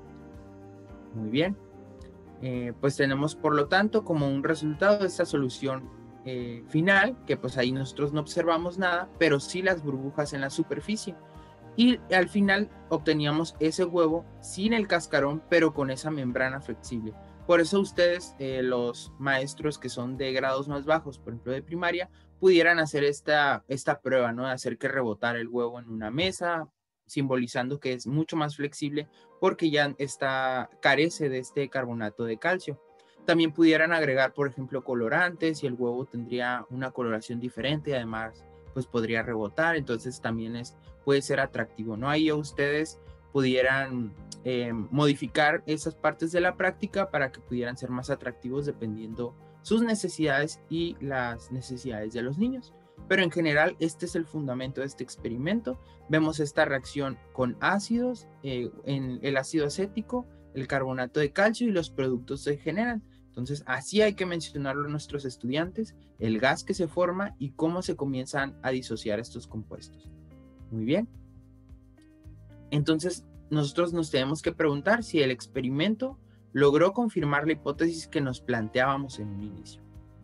Muy bien. Pues tenemos por lo tanto como un resultado de esta solución final, que pues ahí nosotros no observamos nada, pero sí las burbujas en la superficie. Y al final obteníamos ese huevo sin el cascarón, pero con esa membrana flexible. Por eso ustedes, los maestros que son de grados más bajos, por ejemplo de primaria, pudieran hacer esta prueba, ¿no? De hacer que rebotara el huevo en una mesa, simbolizando que es mucho más flexible porque ya carece de este carbonato de calcio. También pudieran agregar, por ejemplo, colorantes y el huevo tendría una coloración diferente y además pues podría rebotar, entonces también puede ser atractivo, ¿no? Ahí ustedes pudieran modificar esas partes de la práctica para que pudieran ser más atractivos dependiendo sus necesidades y las necesidades de los niños. Pero en general este es el fundamento de este experimento. Vemos esta reacción con ácidos, en el ácido acético, el carbonato de calcio y los productos se generan. Entonces así hay que mencionarlo a nuestros estudiantes, el gas que se forma y cómo se comienzan a disociar estos compuestos. Muy bien. Entonces nosotros nos tenemos que preguntar si el experimento logró confirmar la hipótesis que nos planteábamos en un inicio.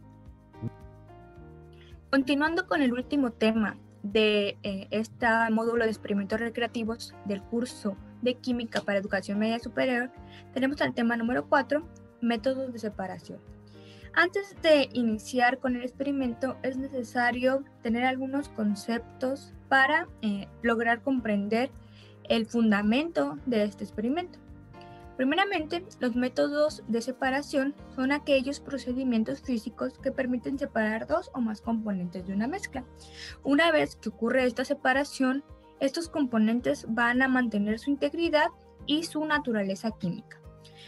Continuando con el último tema de este módulo de experimentos recreativos del curso de Química para Educación Media Superior, tenemos el tema número 4, métodos de separación. Antes de iniciar con el experimento es necesario tener algunos conceptos para lograr comprender el fundamento de este experimento. Primeramente, los métodos de separación son aquellos procedimientos físicos que permiten separar dos o más componentes de una mezcla. Una vez que ocurre esta separación, estos componentes van a mantener su integridad y su naturaleza química.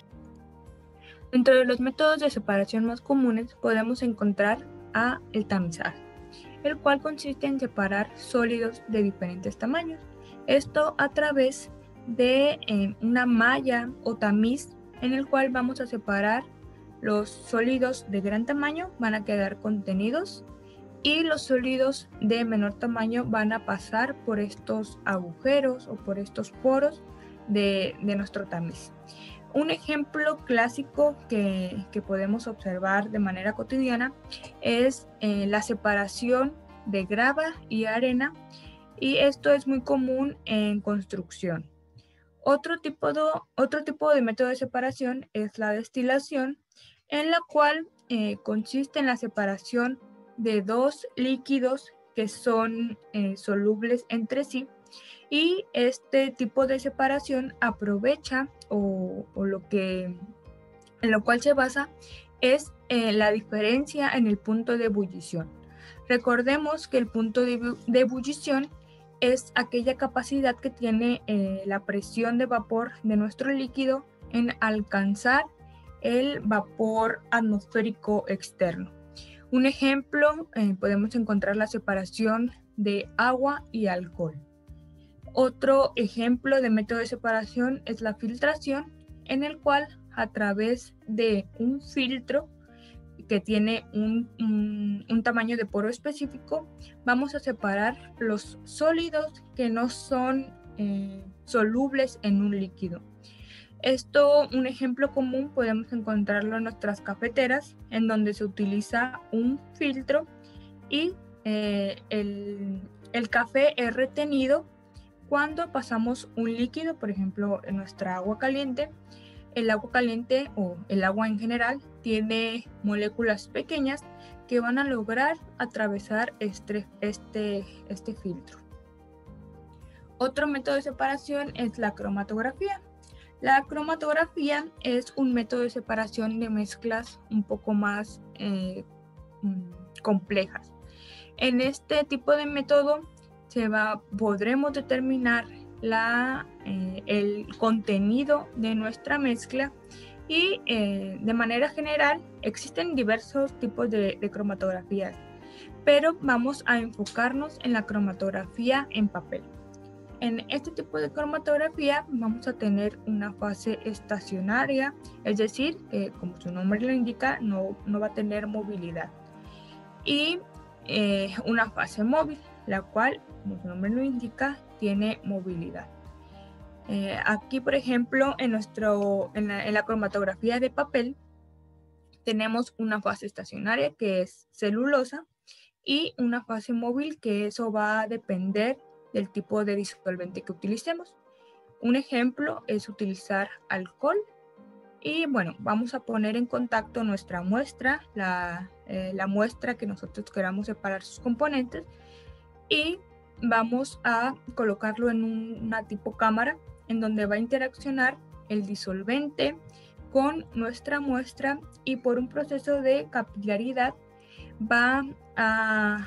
Dentro de los métodos de separación más comunes podemos encontrar el tamizaje, el cual consiste en separar sólidos de diferentes tamaños. Esto a través de una malla o tamiz en el cual vamos a separar los sólidos de gran tamaño, van a quedar contenidos, y los sólidos de menor tamaño van a pasar por estos agujeros o por estos poros de nuestro tamiz. Un ejemplo clásico que podemos observar de manera cotidiana es la separación de grava y arena, y esto es muy común en construcción. Otro tipo de método de separación es la destilación, en la cual consiste en la separación de dos líquidos que son solubles entre sí, y este tipo de separación aprovecha en lo cual se basa es la diferencia en el punto de ebullición. Recordemos que el punto de ebullición es aquella capacidad que tiene la presión de vapor de nuestro líquido en alcanzar el vapor atmosférico externo. Un ejemplo, podemos encontrar la separación de agua y alcohol. Otro ejemplo de método de separación es la filtración, en el cual a través de un filtro que tiene un tamaño de poro específico, vamos a separar los sólidos que no son solubles en un líquido. Un ejemplo común podemos encontrarlo en nuestras cafeteras, en donde se utiliza un filtro y el café es retenido cuando pasamos un líquido, por ejemplo, en nuestra agua caliente. El agua caliente o el agua en general tiene moléculas pequeñas que van a lograr atravesar este filtro. Otro método de separación es la cromatografía. La cromatografía es un método de separación de mezclas un poco más complejas. En este tipo de método podremos determinar el contenido de nuestra mezcla, y de manera general existen diversos tipos de cromatografías, pero vamos a enfocarnos en la cromatografía en papel. En este tipo de cromatografía vamos a tener una fase estacionaria, es decir, como su nombre lo indica, no va a tener movilidad, y una fase móvil, la cual, como su nombre lo indica, tiene movilidad. Aquí, por ejemplo, en la cromatografía de papel tenemos una fase estacionaria, que es celulosa, y una fase móvil, que eso va a depender del tipo de disolvente que utilicemos. Un ejemplo es utilizar alcohol, y bueno, vamos a poner en contacto nuestra muestra, la muestra que nosotros queramos separar sus componentes, y vamos a colocarlo en una tipo cámara en donde va a interaccionar el disolvente con nuestra muestra y por un proceso de capilaridad va a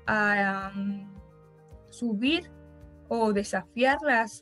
subir o desafiar las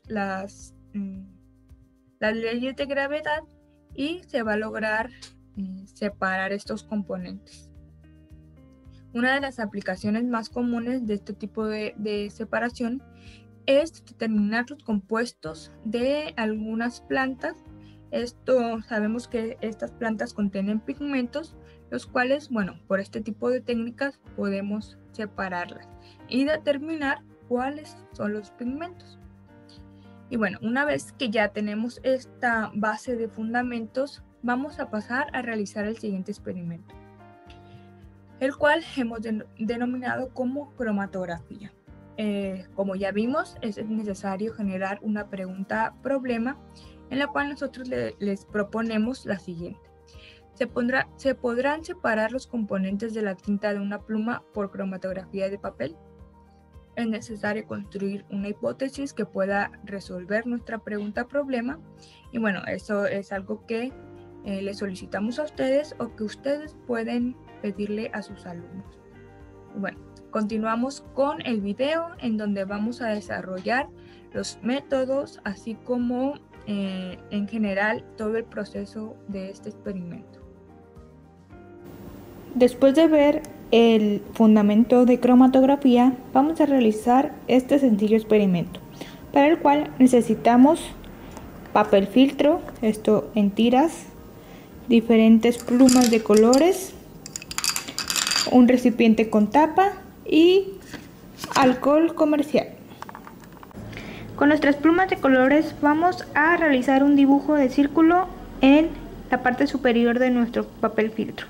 leyes de gravedad y se va a lograr separar estos componentes. Una de las aplicaciones más comunes de este tipo de separación es determinar los compuestos de algunas plantas. Esto sabemos que estas plantas contienen pigmentos, los cuales, bueno, por este tipo de técnicas podemos separarlas y determinar cuáles son los pigmentos. Y bueno, una vez que ya tenemos esta base de fundamentos, vamos a pasar a realizar el siguiente experimento, el cual hemos denominado como cromatografía. Como ya vimos, es necesario generar una pregunta problema en la cual nosotros les proponemos la siguiente. ¿Se podrán separar los componentes de la tinta de una pluma por cromatografía de papel? Es necesario construir una hipótesis que pueda resolver nuestra pregunta problema. Y bueno, eso es algo que les solicitamos a ustedes o que ustedes pueden pedirle a sus alumnos. Bueno, continuamos con el video en donde vamos a desarrollar los métodos, así como en general todo el proceso de este experimento. Después de ver el fundamento de cromatografía, vamos a realizar este sencillo experimento, para el cual necesitamos papel filtro, esto en tiras, diferentes plumas de colores, un recipiente con tapa y alcohol comercial. Con nuestras plumas de colores vamos a realizar un dibujo de círculo en la parte superior de nuestro papel filtro.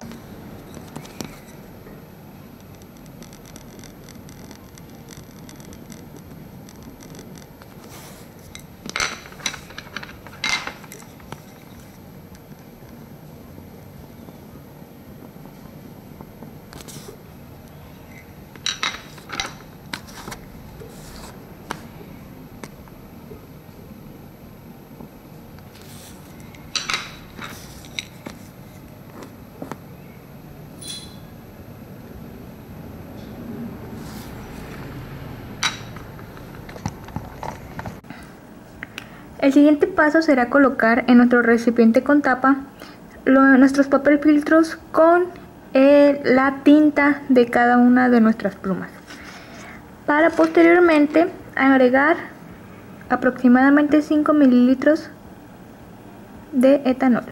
El siguiente paso será colocar en nuestro recipiente con tapa nuestros papel filtros con la tinta de cada una de nuestras plumas, para posteriormente agregar aproximadamente 5 mililitros de etanol.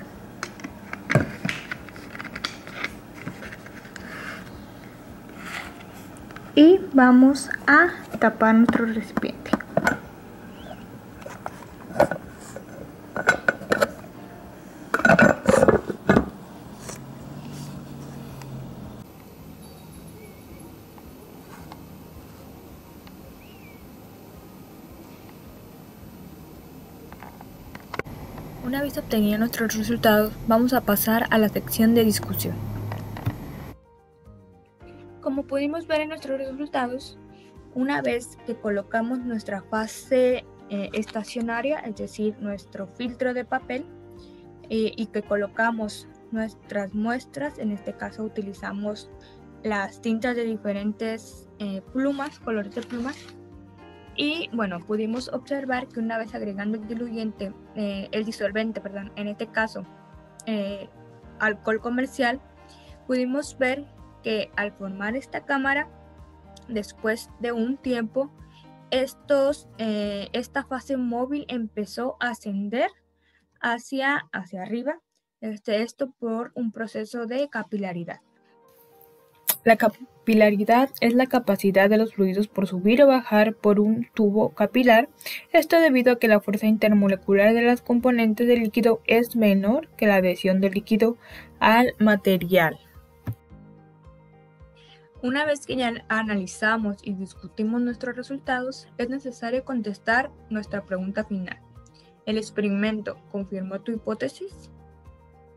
Y vamos a tapar nuestro recipiente. Una vez obtenidos nuestros resultados, vamos a pasar a la sección de discusión. Como pudimos ver en nuestros resultados, una vez que colocamos nuestra fase estacionaria, es decir, nuestro filtro de papel, y que colocamos nuestras muestras, en este caso utilizamos las tintas de diferentes plumas, colores de plumas, y bueno, pudimos observar que una vez agregando el disolvente, en este caso alcohol comercial, pudimos ver que al formar esta cámara, después de un tiempo, esta fase móvil empezó a ascender hacia arriba, esto por un proceso de capilaridad. La capilaridad es la capacidad de los fluidos por subir o bajar por un tubo capilar, esto debido a que la fuerza intermolecular de las componentes del líquido es menor que la adhesión del líquido al material. Una vez que ya analizamos y discutimos nuestros resultados, es necesario contestar nuestra pregunta final. ¿El experimento confirmó tu hipótesis?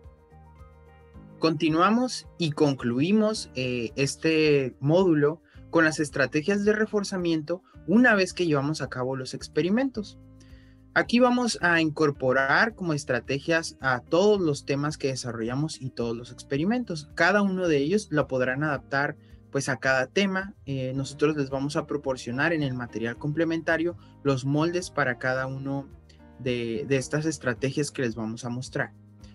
Continuamos y concluimos este módulo con las estrategias de reforzamiento una vez que llevamos a cabo los experimentos. Aquí vamos a incorporar como estrategias a todos los temas que desarrollamos y todos los experimentos. Cada uno de ellos lo podrán adaptar pues a cada tema. Nosotros les vamos a proporcionar en el material complementario los moldes para cada uno de estas estrategias que les vamos a mostrar.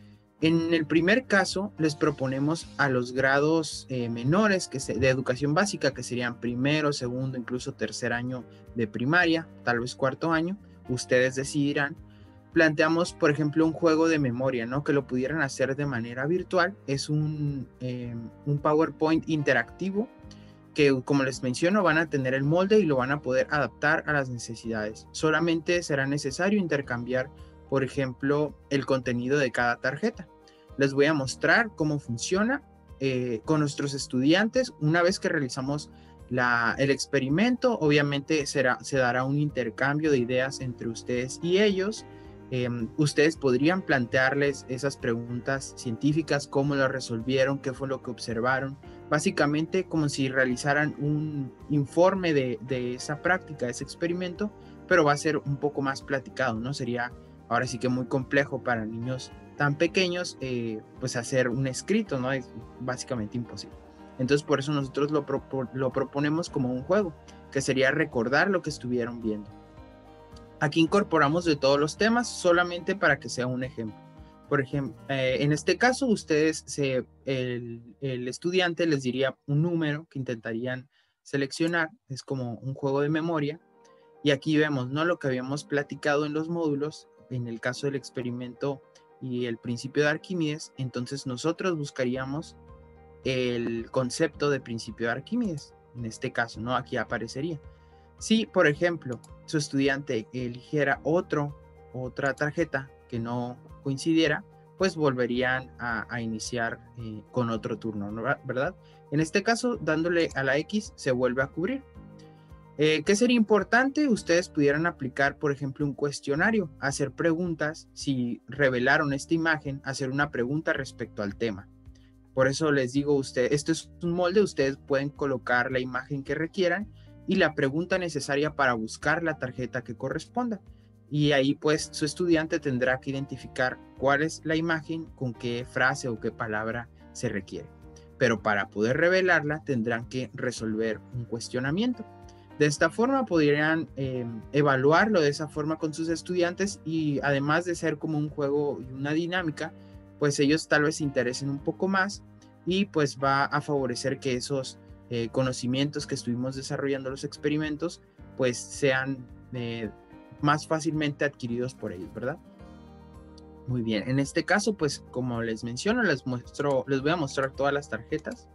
En el primer caso les proponemos a los grados menores de educación básica, que serían primero, segundo, incluso tercer año de primaria, tal vez cuarto año. Ustedes decidirán. Planteamos, por ejemplo, un juego de memoria, ¿no? Que lo pudieran hacer de manera virtual. Es un PowerPoint interactivo que, como les menciono, van a tener el molde y lo van a poder adaptar a las necesidades. Solamente será necesario intercambiar, por ejemplo, el contenido de cada tarjeta. Les voy a mostrar cómo funciona con nuestros estudiantes. Una vez que realizamos el experimento, obviamente se dará un intercambio de ideas entre ustedes y ellos. Ustedes podrían plantearles esas preguntas científicas, cómo lo resolvieron, qué fue lo que observaron, básicamente como si realizaran un informe de esa práctica, de ese experimento, pero va a ser un poco más platicado, ¿no? Sería ahora sí que muy complejo para niños tan pequeños, pues hacer un escrito, ¿no? Es básicamente imposible. Entonces por eso nosotros lo proponemos como un juego, que sería recordar lo que estuvieron viendo. Aquí incorporamos de todos los temas, solamente para que sea un ejemplo. Por ejemplo, en este caso, ustedes, el estudiante les diría un número que intentarían seleccionar, es como un juego de memoria. Y aquí vemos, ¿no? Lo que habíamos platicado en los módulos, en el caso del experimento y el principio de Arquímedes. Entonces nosotros buscaríamos el concepto de principio de Arquímedes, en este caso, ¿no? Aquí aparecería. Si, por ejemplo, su estudiante eligiera otra tarjeta que no coincidiera, pues volverían a iniciar con otro turno, ¿no? ¿Verdad? En este caso, dándole a la X, se vuelve a cubrir. ¿Qué sería importante? Ustedes pudieran aplicar, por ejemplo, un cuestionario, hacer preguntas, si revelaron esta imagen, hacer una pregunta respecto al tema. Por eso les digo, esto es un molde, ustedes pueden colocar la imagen que requieran y la pregunta necesaria para buscar la tarjeta que corresponda. Y ahí pues su estudiante tendrá que identificar cuál es la imagen, con qué frase o qué palabra se requiere. Pero para poder revelarla tendrán que resolver un cuestionamiento. De esta forma podrían evaluarlo de esa forma con sus estudiantes, y además de ser como un juego y una dinámica, pues ellos tal vez se interesen un poco más y pues va a favorecer que esos conocimientos que estuvimos desarrollando los experimentos pues sean más fácilmente adquiridos por ellos, ¿verdad? Muy bien, en este caso pues como les menciono, les voy a mostrar todas las tarjetas.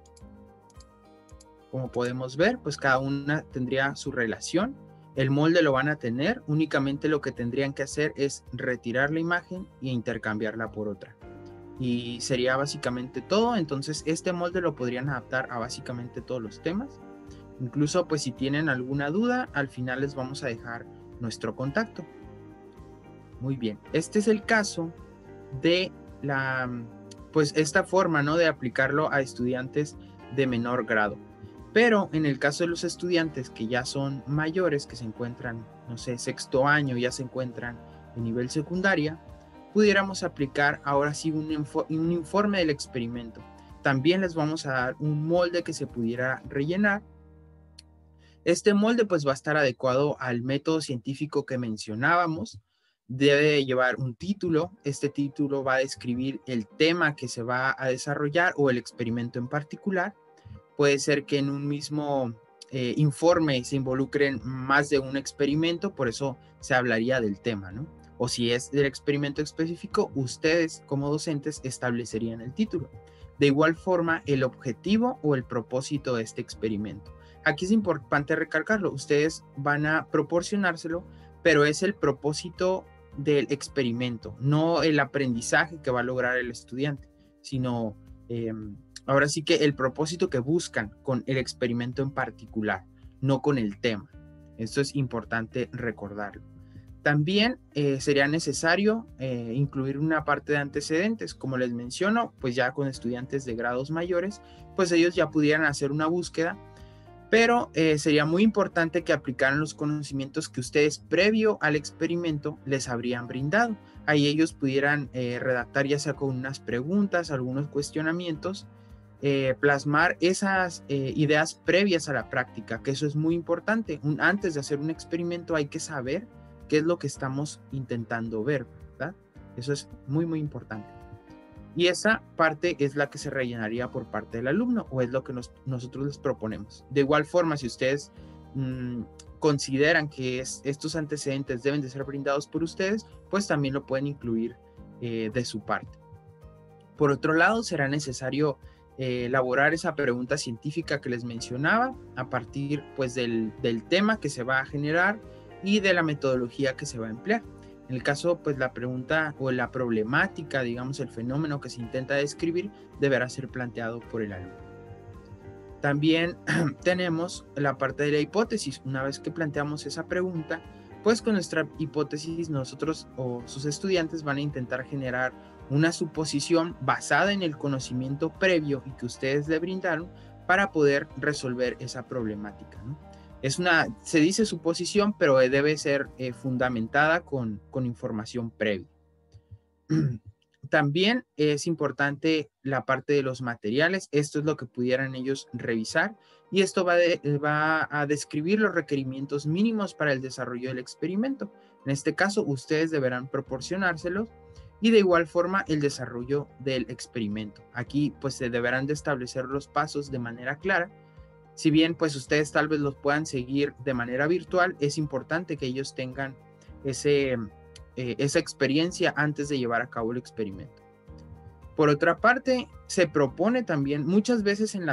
Como podemos ver, pues cada una tendría su relación. El molde lo van a tener, únicamente lo que tendrían que hacer es retirar la imagen e intercambiarla por otra. Y sería básicamente todo. Entonces este molde lo podrían adaptar a básicamente todos los temas. Incluso pues si tienen alguna duda, al final les vamos a dejar nuestro contacto. Muy bien, este es el caso de pues esta forma, ¿no? De aplicarlo a estudiantes de menor grado. Pero en el caso de los estudiantes que ya son mayores, que se encuentran, no sé, sexto año, ya se encuentran en nivel secundaria, pudiéramos aplicar ahora sí un informe del experimento. También les vamos a dar un molde que se pudiera rellenar. Este molde pues va a estar adecuado al método científico que mencionábamos. Debe llevar un título. Este título va a describir el tema que se va a desarrollar o el experimento en particular. Puede ser que en un mismo informe se involucren más de un experimento, por eso se hablaría del tema, ¿no? O si es del experimento específico, ustedes como docentes establecerían el título. De igual forma, el objetivo o el propósito de este experimento. Aquí es importante recalcarlo, ustedes van a proporcionárselo, pero es el propósito del experimento, no el aprendizaje que va a lograr el estudiante, sino ahora sí que el propósito que buscan con el experimento en particular, no con el tema. Esto es importante recordarlo. También sería necesario incluir una parte de antecedentes. Como les menciono, pues ya con estudiantes de grados mayores, pues ellos ya pudieran hacer una búsqueda pero sería muy importante que aplicaran los conocimientos que ustedes previo al experimento les habrían brindado. Ahí ellos pudieran redactar ya sea con unas preguntas, algunos cuestionamientos, plasmar esas ideas previas a la práctica, que eso es muy importante. Antes de hacer un experimento hay que saber qué es lo que estamos intentando ver, ¿verdad? Eso es muy, muy importante. Y esa parte es la que se rellenaría por parte del alumno, o es lo que nosotros les proponemos. De igual forma, si ustedes consideran que estos antecedentes deben de ser brindados por ustedes, pues también lo pueden incluir de su parte. Por otro lado, será necesario elaborar esa pregunta científica que les mencionaba a partir pues del tema que se va a generar y de la metodología que se va a emplear. En el caso, pues la pregunta o la problemática, digamos, el fenómeno que se intenta describir, deberá ser planteado por el alumno. También tenemos la parte de la hipótesis. Una vez que planteamos esa pregunta, pues con nuestra hipótesis nosotros o sus estudiantes van a intentar generar una suposición basada en el conocimiento previo y que ustedes le brindaron para poder resolver esa problemática, ¿no? Se dice suposición, pero debe ser fundamentada con información previa. También es importante la parte de los materiales. Esto es lo que pudieran ellos revisar y esto va a describir los requerimientos mínimos para el desarrollo del experimento. En este caso, ustedes deberán proporcionárselos y de igual forma el desarrollo del experimento. Aquí pues se deberán de establecer los pasos de manera clara. Si bien pues ustedes tal vez los puedan seguir de manera virtual, es importante que ellos tengan esa experiencia antes de llevar a cabo el experimento. Por otra parte, se propone también muchas veces en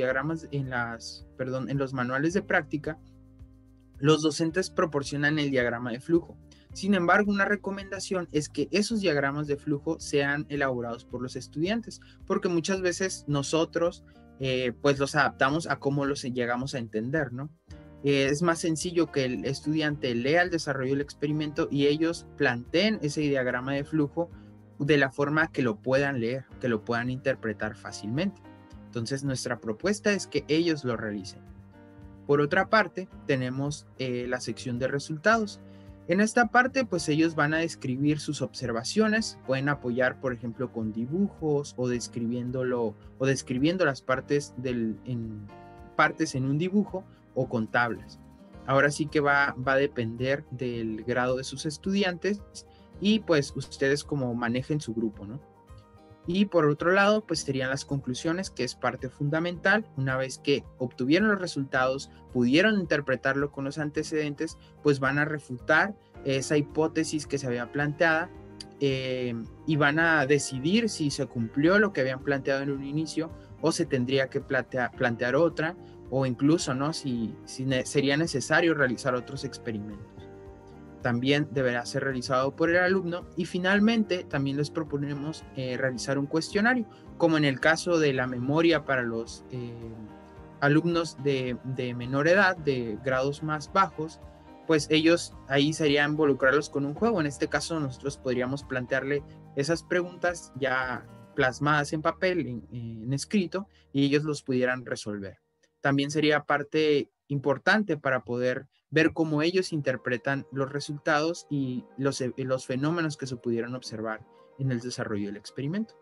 los manuales de práctica, los docentes proporcionan el diagrama de flujo. Sin embargo, una recomendación es que esos diagramas de flujo sean elaborados por los estudiantes, porque muchas veces nosotros pues los adaptamos a cómo los llegamos a entender, ¿no? Es más sencillo que el estudiante lea el desarrollo del experimento y ellos planteen ese diagrama de flujo de la forma que lo puedan leer, que lo puedan interpretar fácilmente. Entonces, nuestra propuesta es que ellos lo realicen. Por otra parte, tenemos la sección de resultados. En esta parte, pues ellos van a describir sus observaciones, pueden apoyar, por ejemplo, con dibujos o describiendo las partes en un dibujo o con tablas. Ahora sí que va a depender del grado de sus estudiantes y pues ustedes como manejen su grupo, ¿no? Y por otro lado, pues serían las conclusiones, que es parte fundamental. Una vez que obtuvieron los resultados, pudieron interpretarlo con los antecedentes, pues van a refutar esa hipótesis que se había planteada y van a decidir si se cumplió lo que habían planteado en un inicio o se tendría que plantear otra, o incluso, ¿no?, si sería necesario realizar otros experimentos. También deberá ser realizado por el alumno y finalmente también les proponemos realizar un cuestionario, como en el caso de la memoria para los alumnos de menor edad, de grados más bajos, pues ellos ahí sería involucrarlos con un juego. En este caso nosotros podríamos plantearle esas preguntas ya plasmadas en papel, en escrito, y ellos los pudieran resolver. También sería parte importante para poder ver cómo ellos interpretan los resultados y los fenómenos que se pudieron observar en el desarrollo del experimento.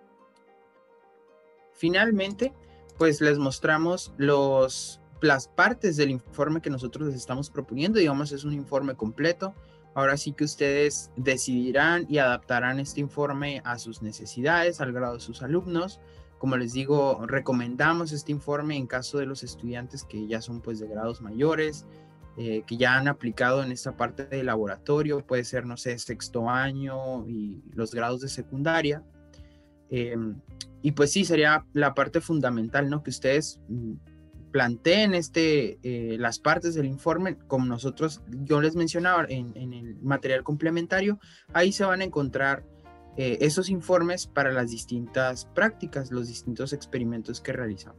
Finalmente, pues les mostramos las partes del informe que nosotros les estamos proponiendo. Digamos, es un informe completo. Ahora sí que ustedes decidirán y adaptarán este informe a sus necesidades, al grado de sus alumnos. Como les digo, recomendamos este informe en caso de los estudiantes que ya son pues de grados mayores, que ya han aplicado en esta parte de laboratorio, puede ser, no sé, sexto año y los grados de secundaria. Y pues sí, sería la parte fundamental, ¿no?, que ustedes planteen las partes del informe, como yo les mencionaba en el material complementario. Ahí se van a encontrar esos informes para las distintas prácticas, los distintos experimentos que realizamos.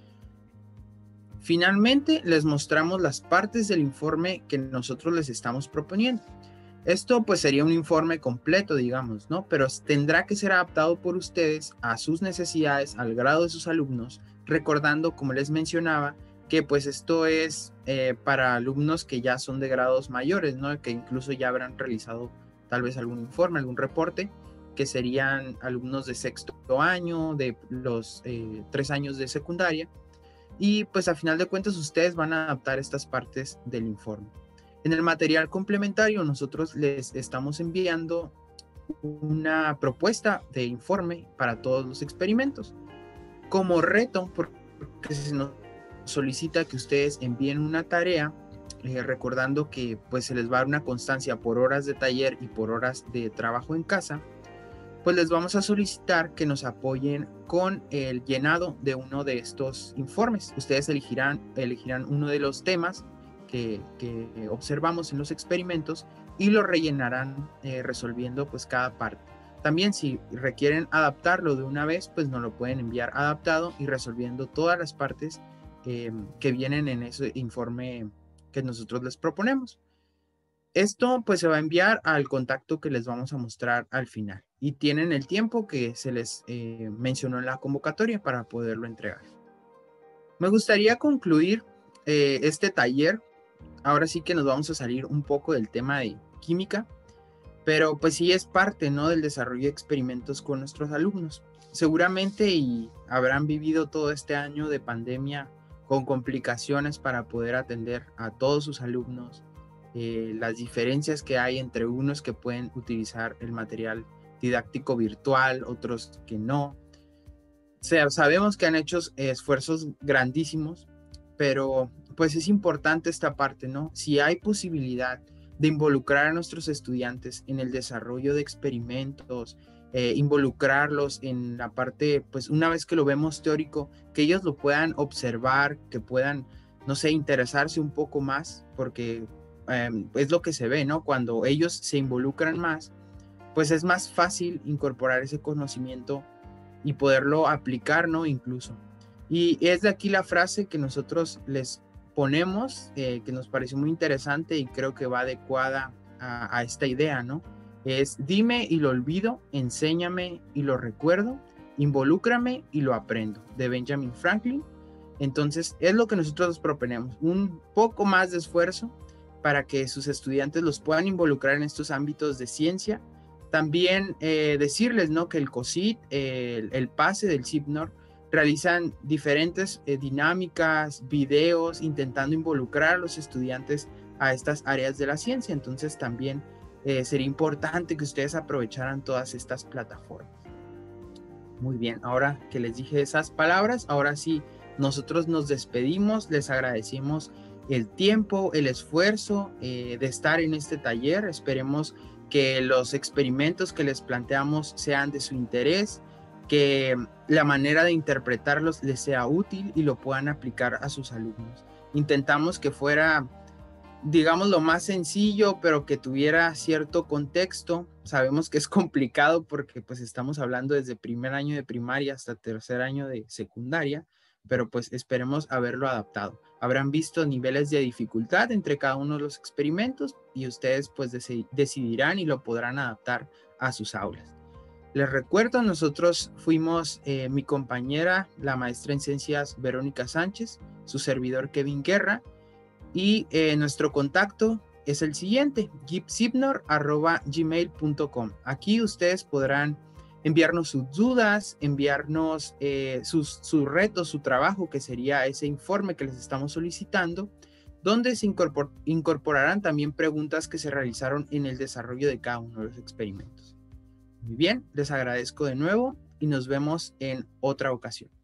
Finalmente, les mostramos las partes del informe que nosotros les estamos proponiendo. Esto pues sería un informe completo, digamos, ¿no? Pero tendrá que ser adaptado por ustedes a sus necesidades, al grado de sus alumnos, recordando, como les mencionaba, que pues esto es para alumnos que ya son de grados mayores, ¿no? Que incluso ya habrán realizado tal vez algún informe, algún reporte, que serían alumnos de sexto año, de los 3 años de secundaria, y pues a final de cuentas ustedes van a adaptar estas partes del informe. En el material complementario nosotros les estamos enviando una propuesta de informe para todos los experimentos. Como reto, porque se nos solicita que ustedes envíen una tarea, recordando que pues se les va a dar una constancia por horas de taller y por horas de trabajo en casa, pues les vamos a solicitar que nos apoyen con el llenado de uno de estos informes. Ustedes elegirán uno de los temas que observamos en los experimentos y lo rellenarán resolviendo pues cada parte. También si requieren adaptarlo de una vez, pues nos lo pueden enviar adaptado y resolviendo todas las partes que vienen en ese informe que nosotros les proponemos. Esto pues se va a enviar al contacto que les vamos a mostrar al final y tienen el tiempo que se les mencionó en la convocatoria para poderlo entregar. Me gustaría concluir este taller. Ahora sí que nos vamos a salir un poco del tema de química, pero pues sí es parte, ¿no?, del desarrollo de experimentos con nuestros alumnos. Seguramente y habrán vivido todo este año de pandemia con complicaciones para poder atender a todos sus alumnos, las diferencias que hay entre unos que pueden utilizar el material didáctico virtual, otros que no. O sea, sabemos que han hecho esfuerzos grandísimos, pero pues es importante esta parte, ¿no? Si hay posibilidad de involucrar a nuestros estudiantes en el desarrollo de experimentos, involucrarlos en la parte, pues una vez que lo vemos teórico, que ellos lo puedan observar, que puedan, no sé, interesarse un poco más, porque es lo que se ve, ¿no? Cuando ellos se involucran más, pues es más fácil incorporar ese conocimiento y poderlo aplicar, ¿no? Incluso. Y es de aquí la frase que nosotros les ponemos, que nos pareció muy interesante y creo que va adecuada a esta idea, ¿no? Es: dime y lo olvido, enséñame y lo recuerdo, involúcrame y lo aprendo, de Benjamin Franklin. Entonces es lo que nosotros proponemos, un poco más de esfuerzo para que sus estudiantes los puedan involucrar en estos ámbitos de ciencia. También decirles, ¿no?, que el COSIT, el PASE del CIPNOR, realizan diferentes dinámicas, videos, intentando involucrar a los estudiantes a estas áreas de la ciencia. Entonces también sería importante que ustedes aprovecharan todas estas plataformas. Muy bien, ahora que les dije esas palabras, ahora sí, nosotros nos despedimos, les agradecemos el tiempo, el esfuerzo de estar en este taller. Esperemos que los experimentos que les planteamos sean de su interés, que la manera de interpretarlos les sea útil y lo puedan aplicar a sus alumnos. Intentamos que fuera, digamos, lo más sencillo, pero que tuviera cierto contexto. Sabemos que es complicado porque pues estamos hablando desde primer año de primaria hasta tercer año de secundaria, pero pues esperemos haberlo adaptado. Habrán visto niveles de dificultad entre cada uno de los experimentos y ustedes pues decidirán y lo podrán adaptar a sus aulas. Les recuerdo, nosotros fuimos mi compañera, la maestra en ciencias Verónica Sánchez, su servidor Kevin Guerra, y nuestro contacto es el siguiente: gipsipnor@gmail.com. Aquí ustedes podrán enviarnos sus dudas, enviarnos sus retos, su trabajo, que sería ese informe que les estamos solicitando, donde se incorporarán también preguntas que se realizaron en el desarrollo de cada uno de los experimentos. Muy bien, les agradezco de nuevo y nos vemos en otra ocasión.